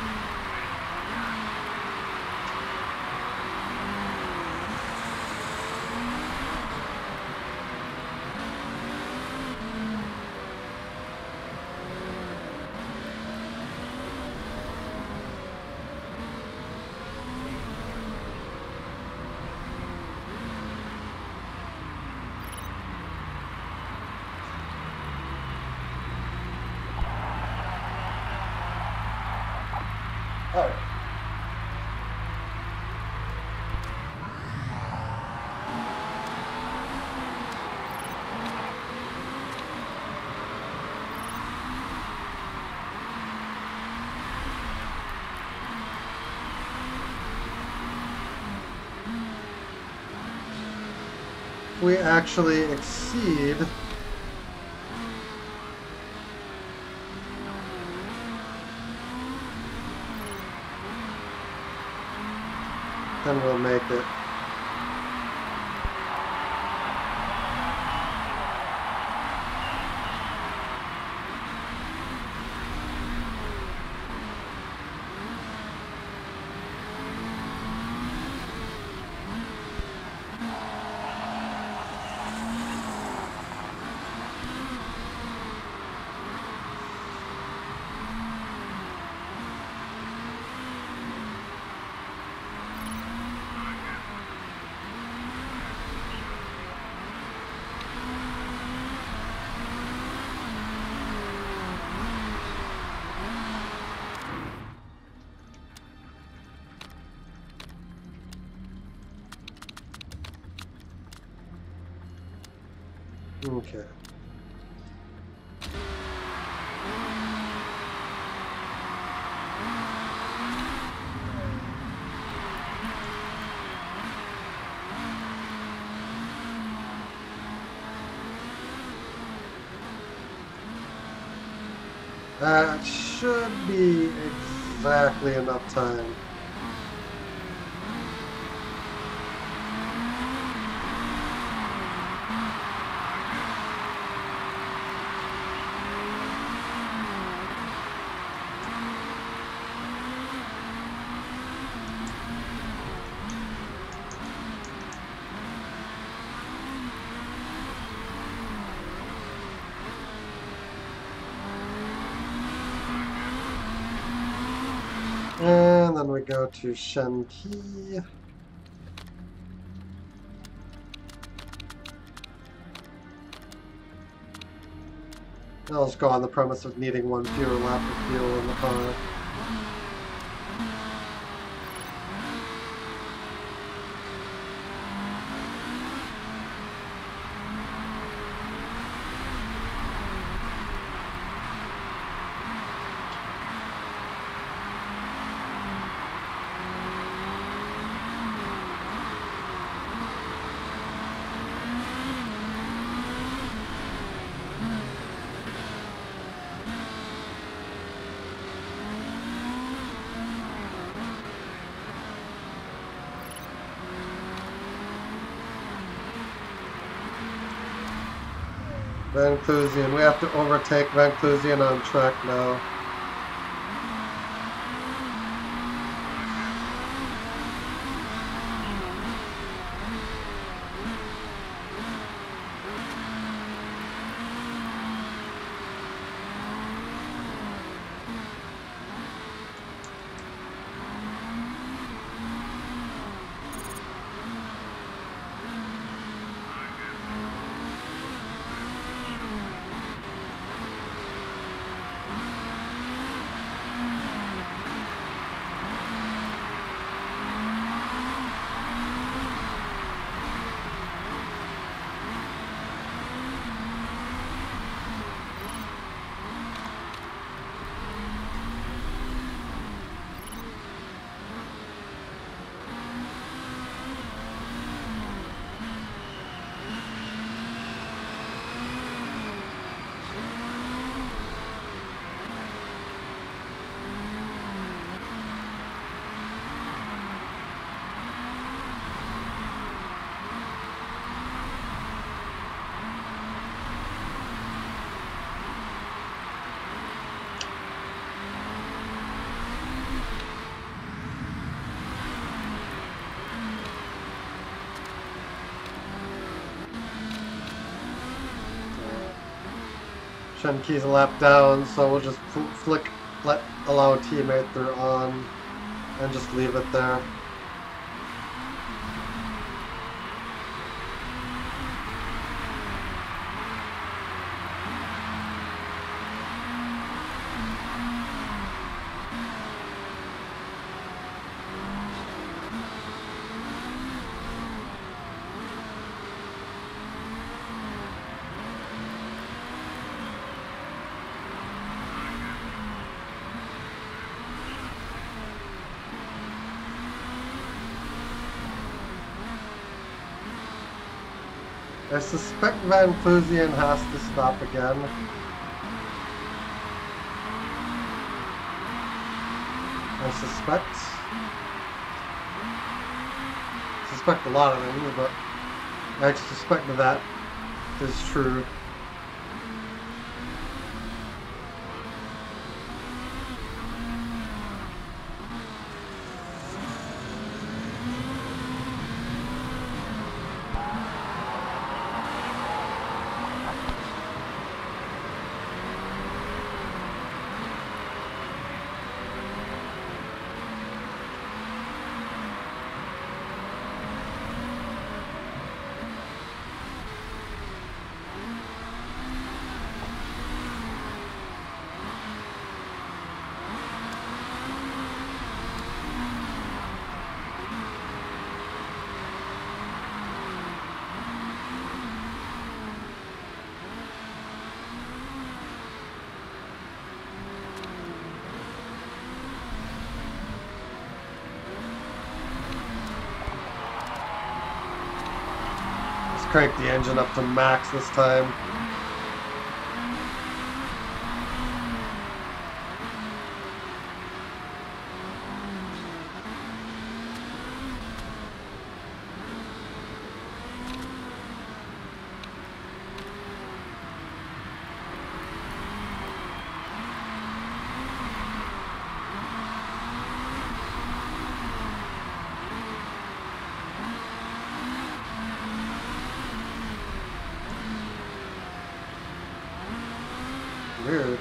All right. We actually exceed then we'll make it. Okay. That should be exactly enough time. And then we go to Shenki. I'll just go on the premise of needing one fewer lap of fuel in the car. Van Clusian. We have to overtake Van Clusian on track now. Shenki's a lap down, so we'll just fl flick, let allow a teammate through on, and just leave it there. I suspect Van Clusian has to stop again. I suspect. I suspect a lot of things, but I suspect that that is true. Crank the engine up to max this time. Weird.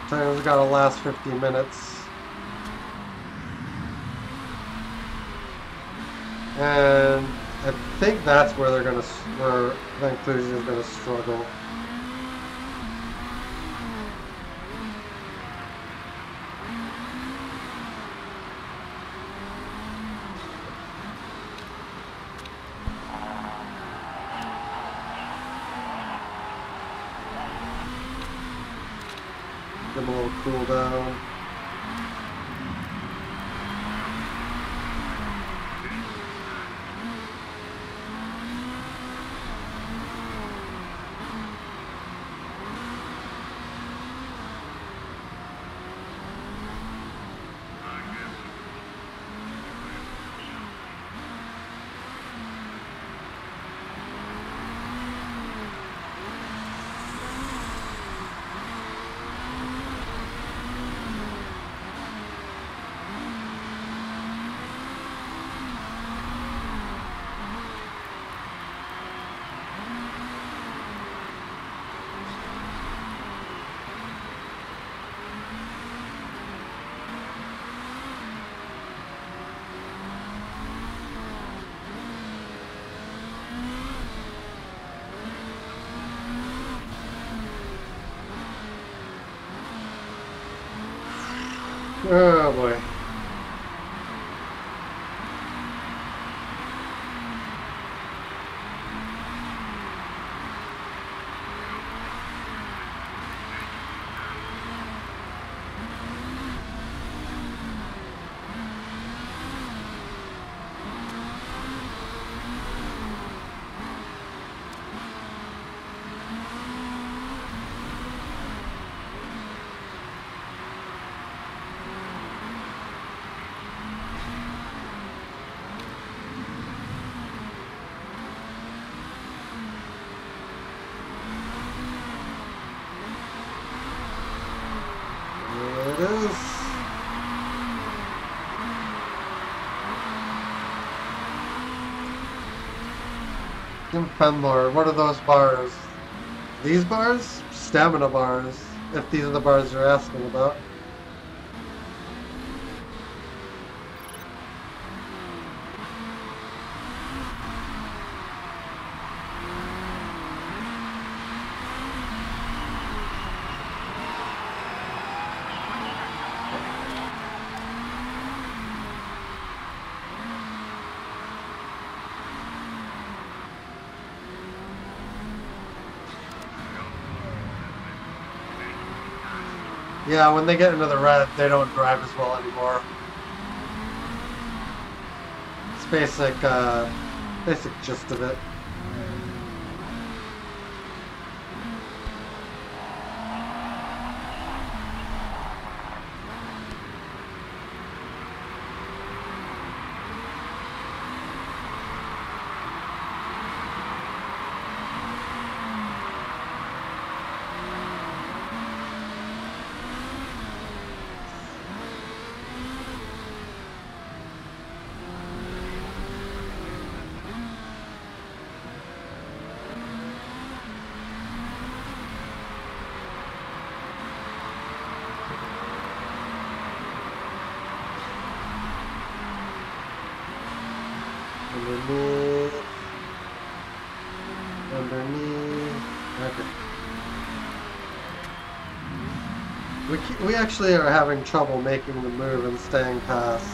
Time's gotta last fifty minutes. And I think that's where they're gonna, where Vanclusion is gonna struggle. Give them a little cool down. Oh boy. There it is. Jim Fenlor, what are those bars? These bars? Stamina bars, if these are the bars you're asking about. Yeah, when they get into the red, they don't drive as well anymore. It's basic, uh, basic gist of it. Underneath. Underneath. Okay. We, keep, we actually are having trouble making the move and staying past.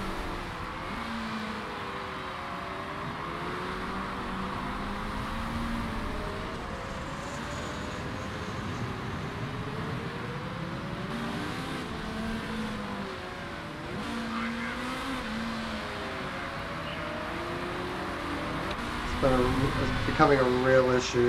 It's, been a, it's becoming a real issue.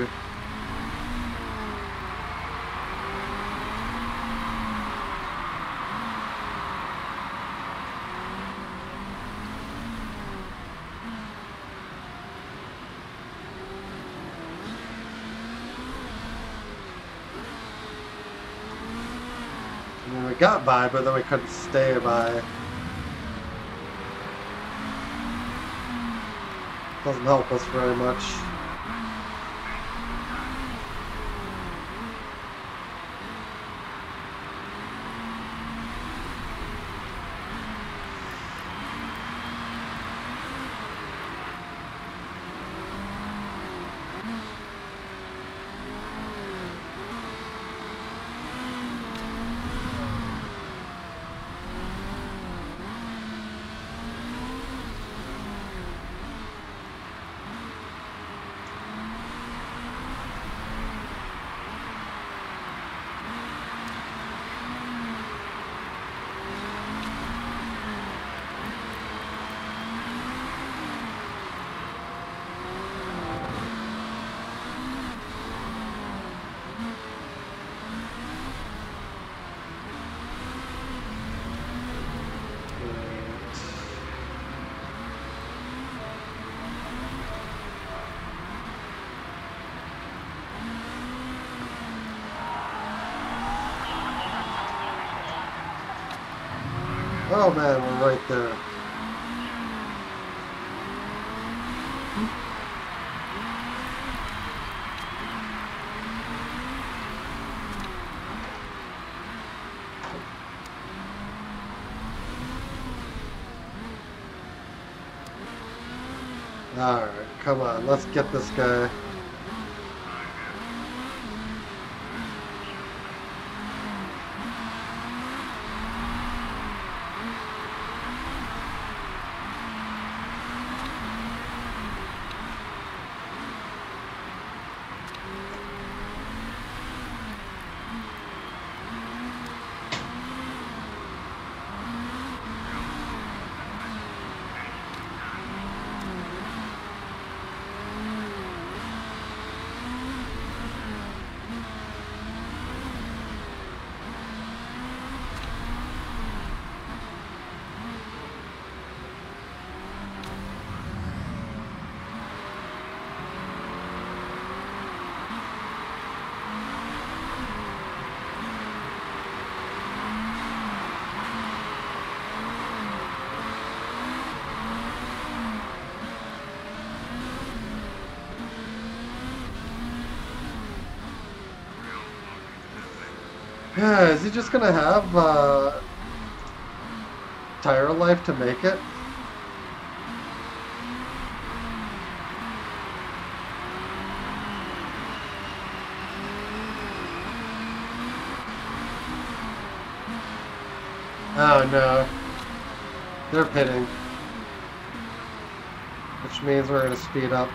I mean, we got by, but then we couldn't stay by. Doesn't help us very much. Oh man, we're right there. Alright, come on, let's get this guy. Yeah, is he just gonna have uh, tire life to make it? Oh no. They're pitting. Which means we're gonna speed up.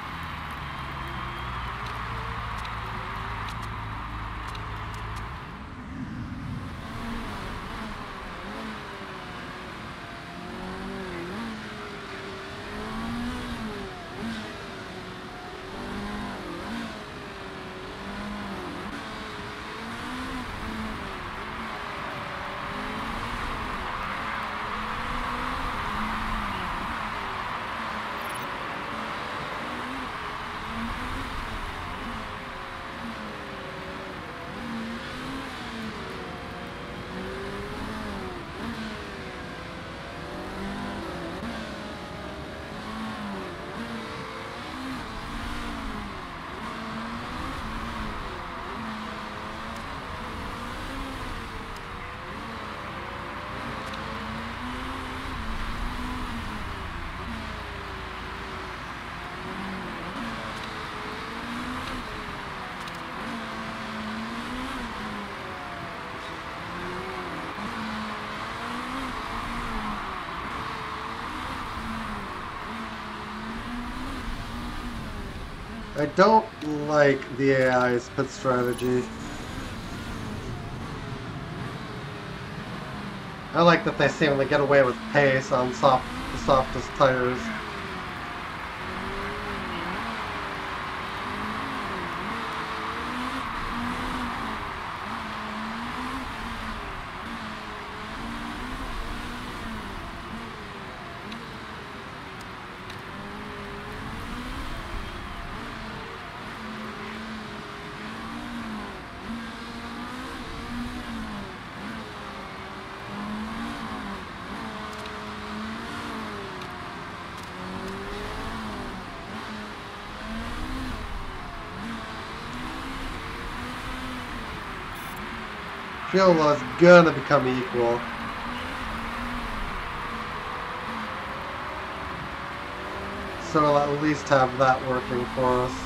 I don't like the A I's pit strategy. I like that they seem to get away with pace on soft, the softest tires. Fuel low is gonna become equal. So we'll at least have that working for us.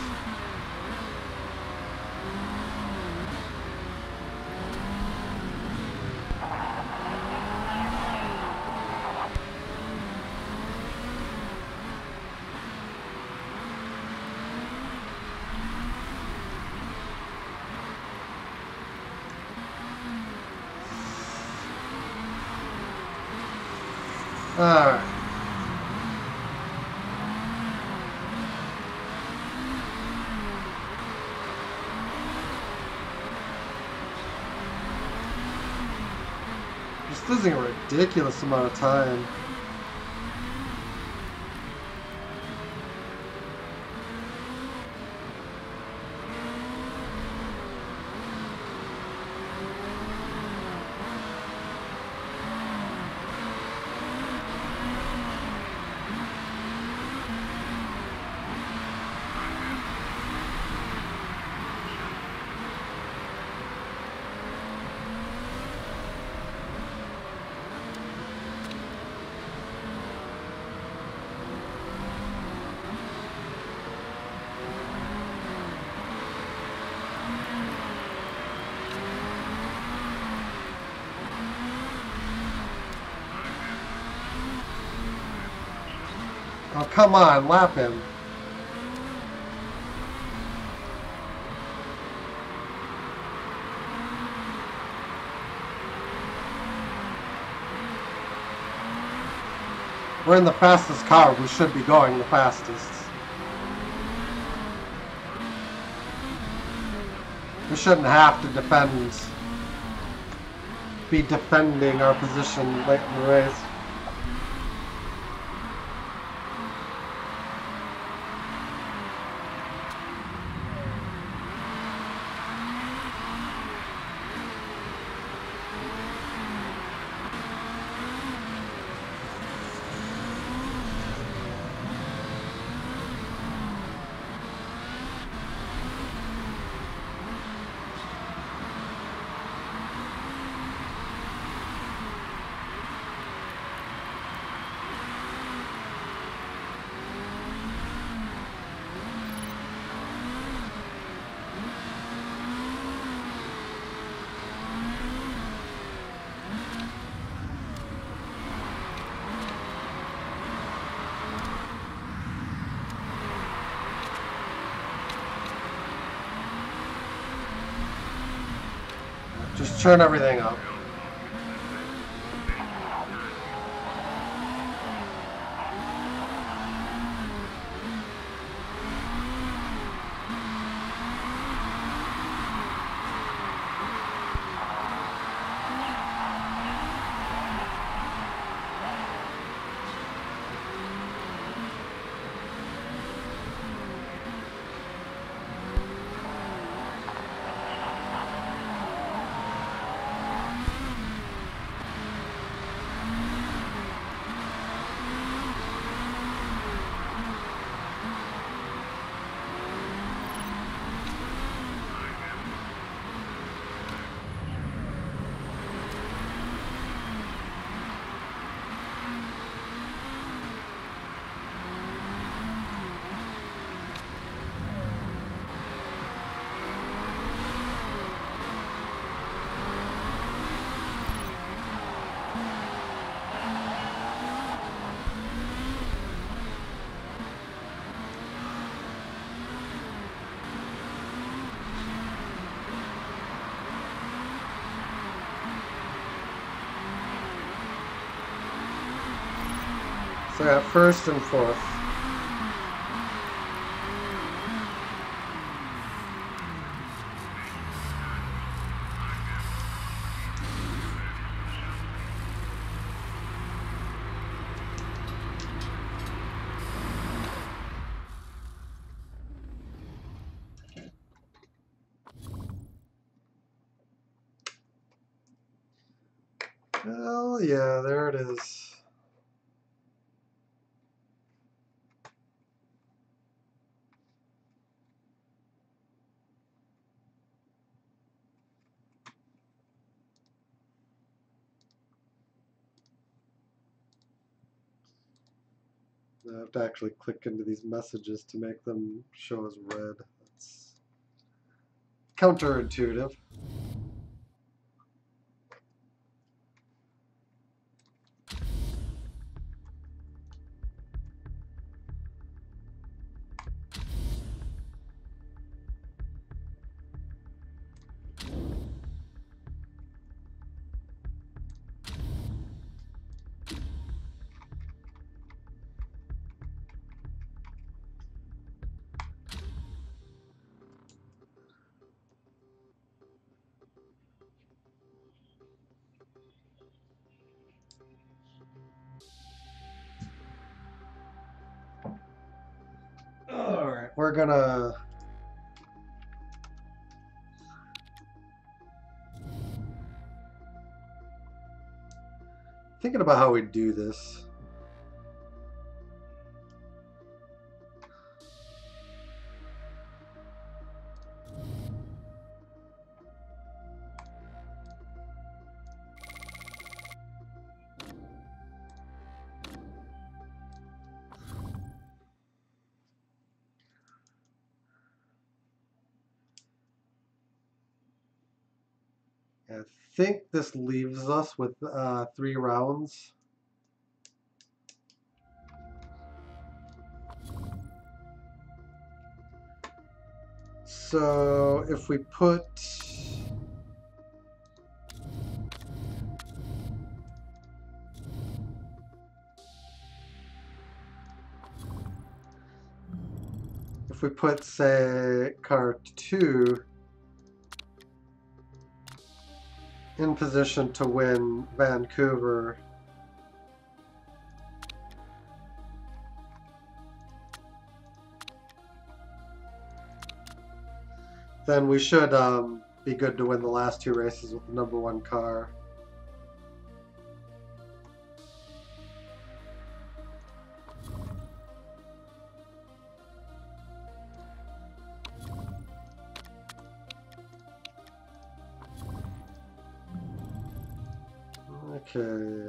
Alright. Just losing a ridiculous amount of time. Oh, come on, lap him. We're in the fastest car. We should be going the fastest. We shouldn't have to defend, be defending our position late in the race. Just turn everything up. So I got first and fourth. Hell yeah, there it is. I have to actually click into these messages to make them show as red. That's counterintuitive. All right, we're gonna thinking about how we do this. I think this leaves us with uh, three rounds. So if we put if we put say car two in position to win Vancouver, then we should um, be good to win the last two races with the number one car. Okay.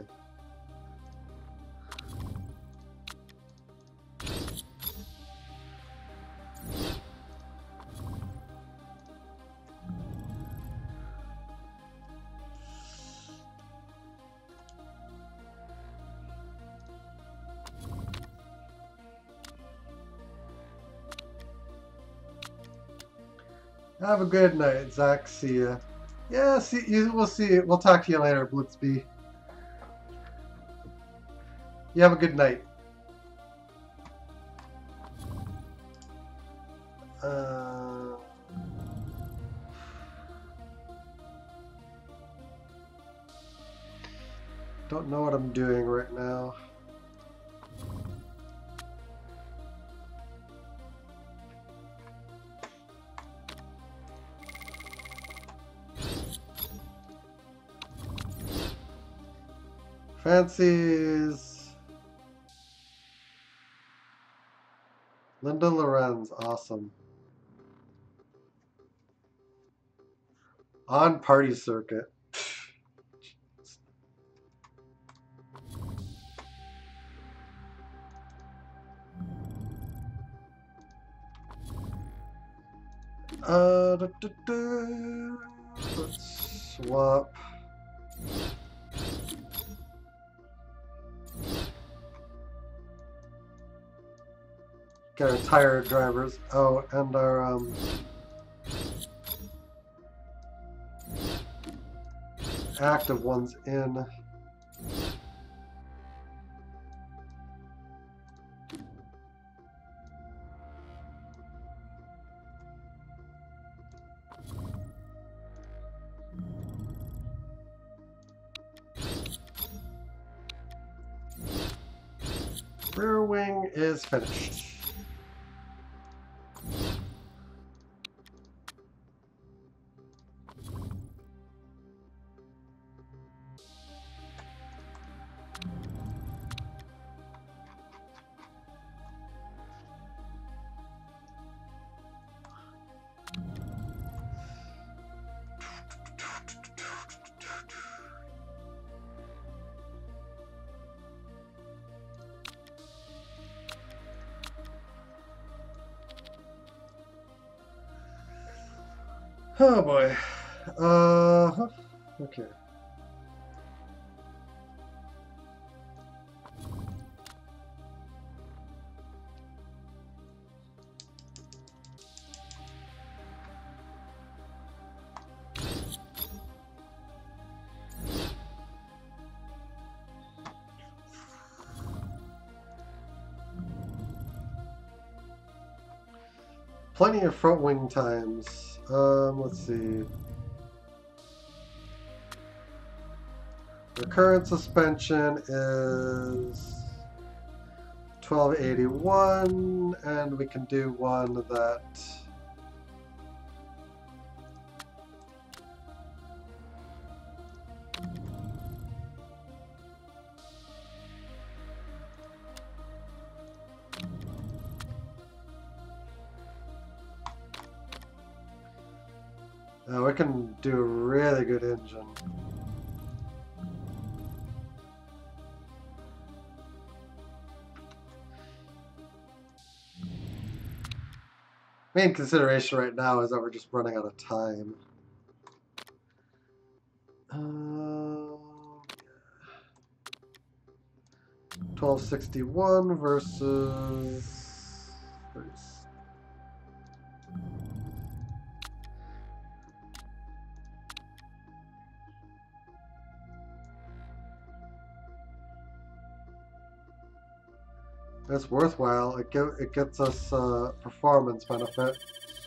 Have a good night, Zach. See ya. Yeah, see you. We'll see. We'll talk to you later, Blitzby. You have a good night. Uh, don't know what I'm doing right now. Fancies. Linda Lorenz, awesome. On party circuit. Uh, da, da, da. Let's swap. Get our tire drivers out and our um, active ones in. Rear wing is finished. Oh boy. Uh, okay. Plenty of front wing times. Um, let's see. The current suspension is twelve eighty-one, and we can do one that uh, we can do a really good engine. Main consideration right now is that we're just running out of time. Uh, twelve sixty-one versus It's worthwhile. It get, it gets us uh, performance benefit.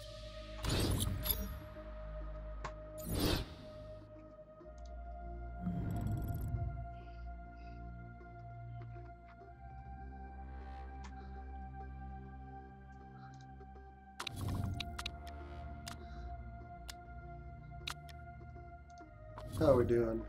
How are we doing?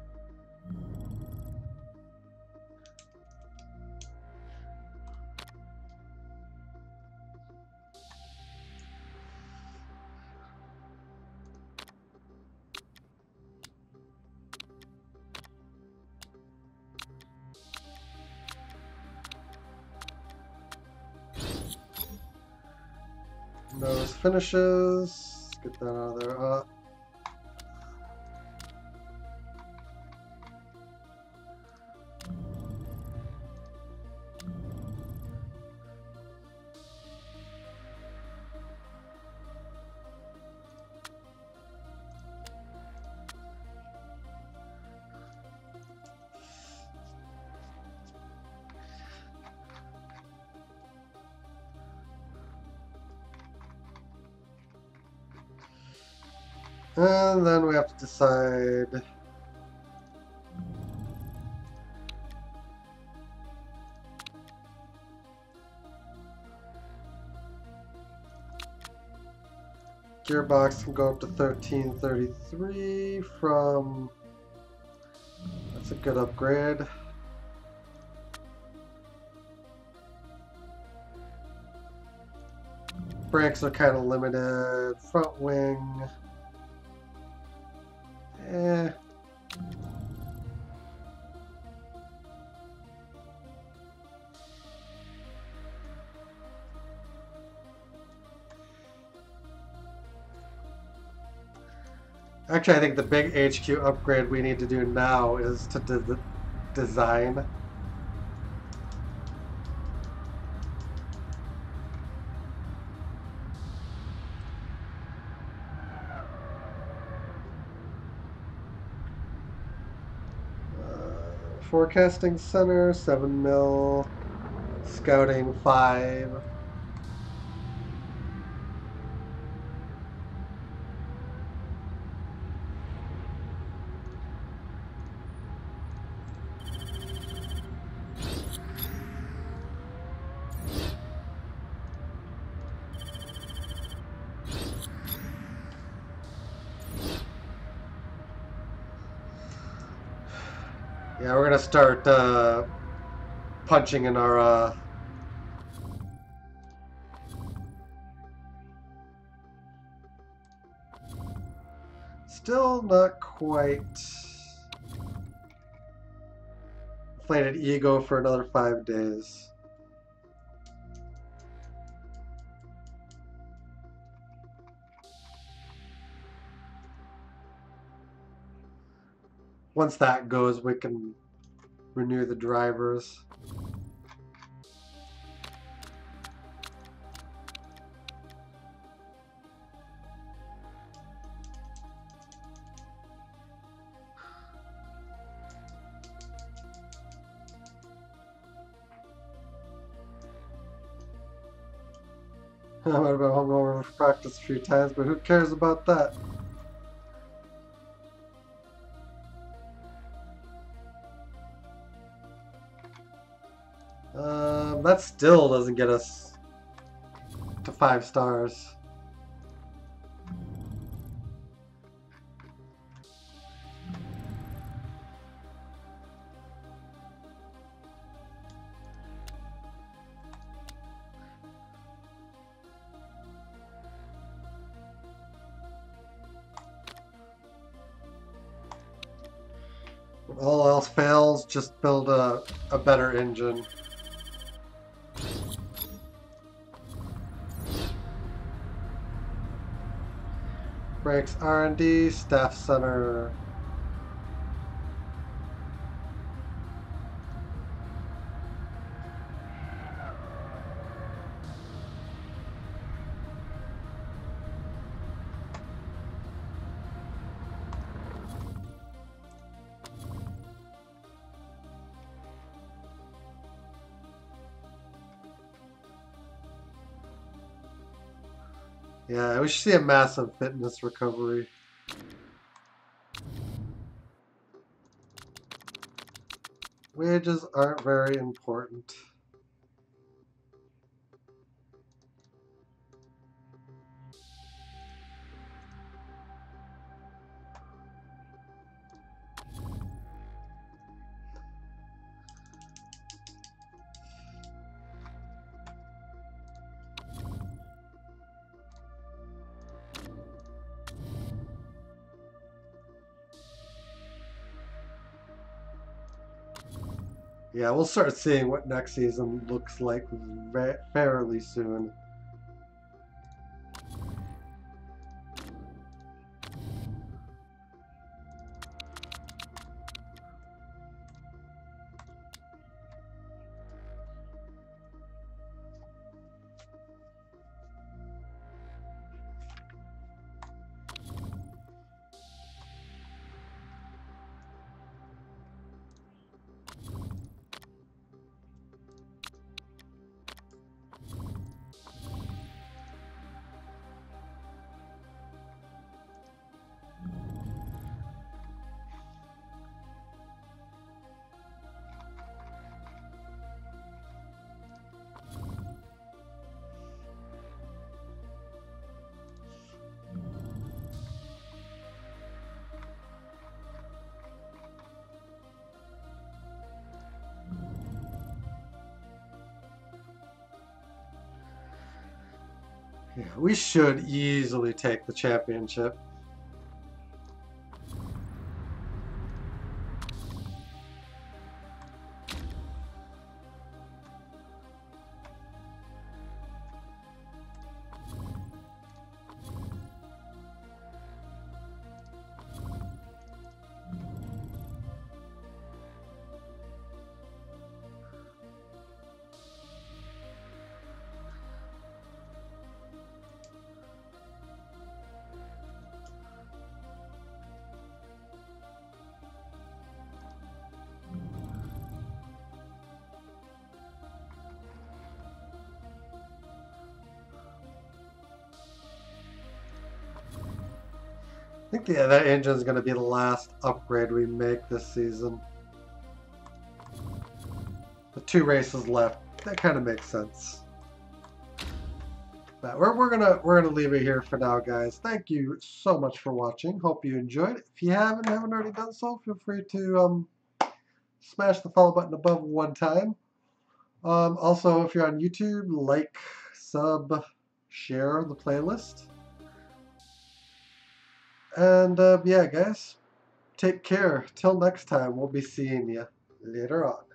Those finishes. Get that out of there. Uh, and then we have to decide. Gearbox can go up to thirteen thirty-three from. That's a good upgrade. Brakes are kind of limited. Front wing. Eh. Actually, I think the big H Q upgrade we need to do now is to de design. Uh, forecasting center, seven mil. Scouting, five. Yeah, we're gonna start uh, punching in our uh, still not quite inflated ego for another five days. Once that goes, we can renew the drivers. I might have been hungover for practice a few times, but who cares about that? Um, that still doesn't get us to five stars. If all else fails, just build a, a better engine. Brakes R and D, Staff Center. Yeah, we should see a massive fitness recovery. Wages aren't very important. Yeah, we'll start seeing what next season looks like fairly soon. Yeah, we should easily take the championship. I think, yeah, that engine is going to be the last upgrade we make this season. The two races left. That kind of makes sense. But we're, we're gonna we're gonna leave it here for now, guys. Thank you so much for watching. Hope you enjoyed it. If you haven't haven't already done so, feel free to um, smash the follow button above one time. Um, also, if you're on YouTube, like, sub, share the playlist. And uh, yeah, guys, take care. Till next time, we'll be seeing you later on.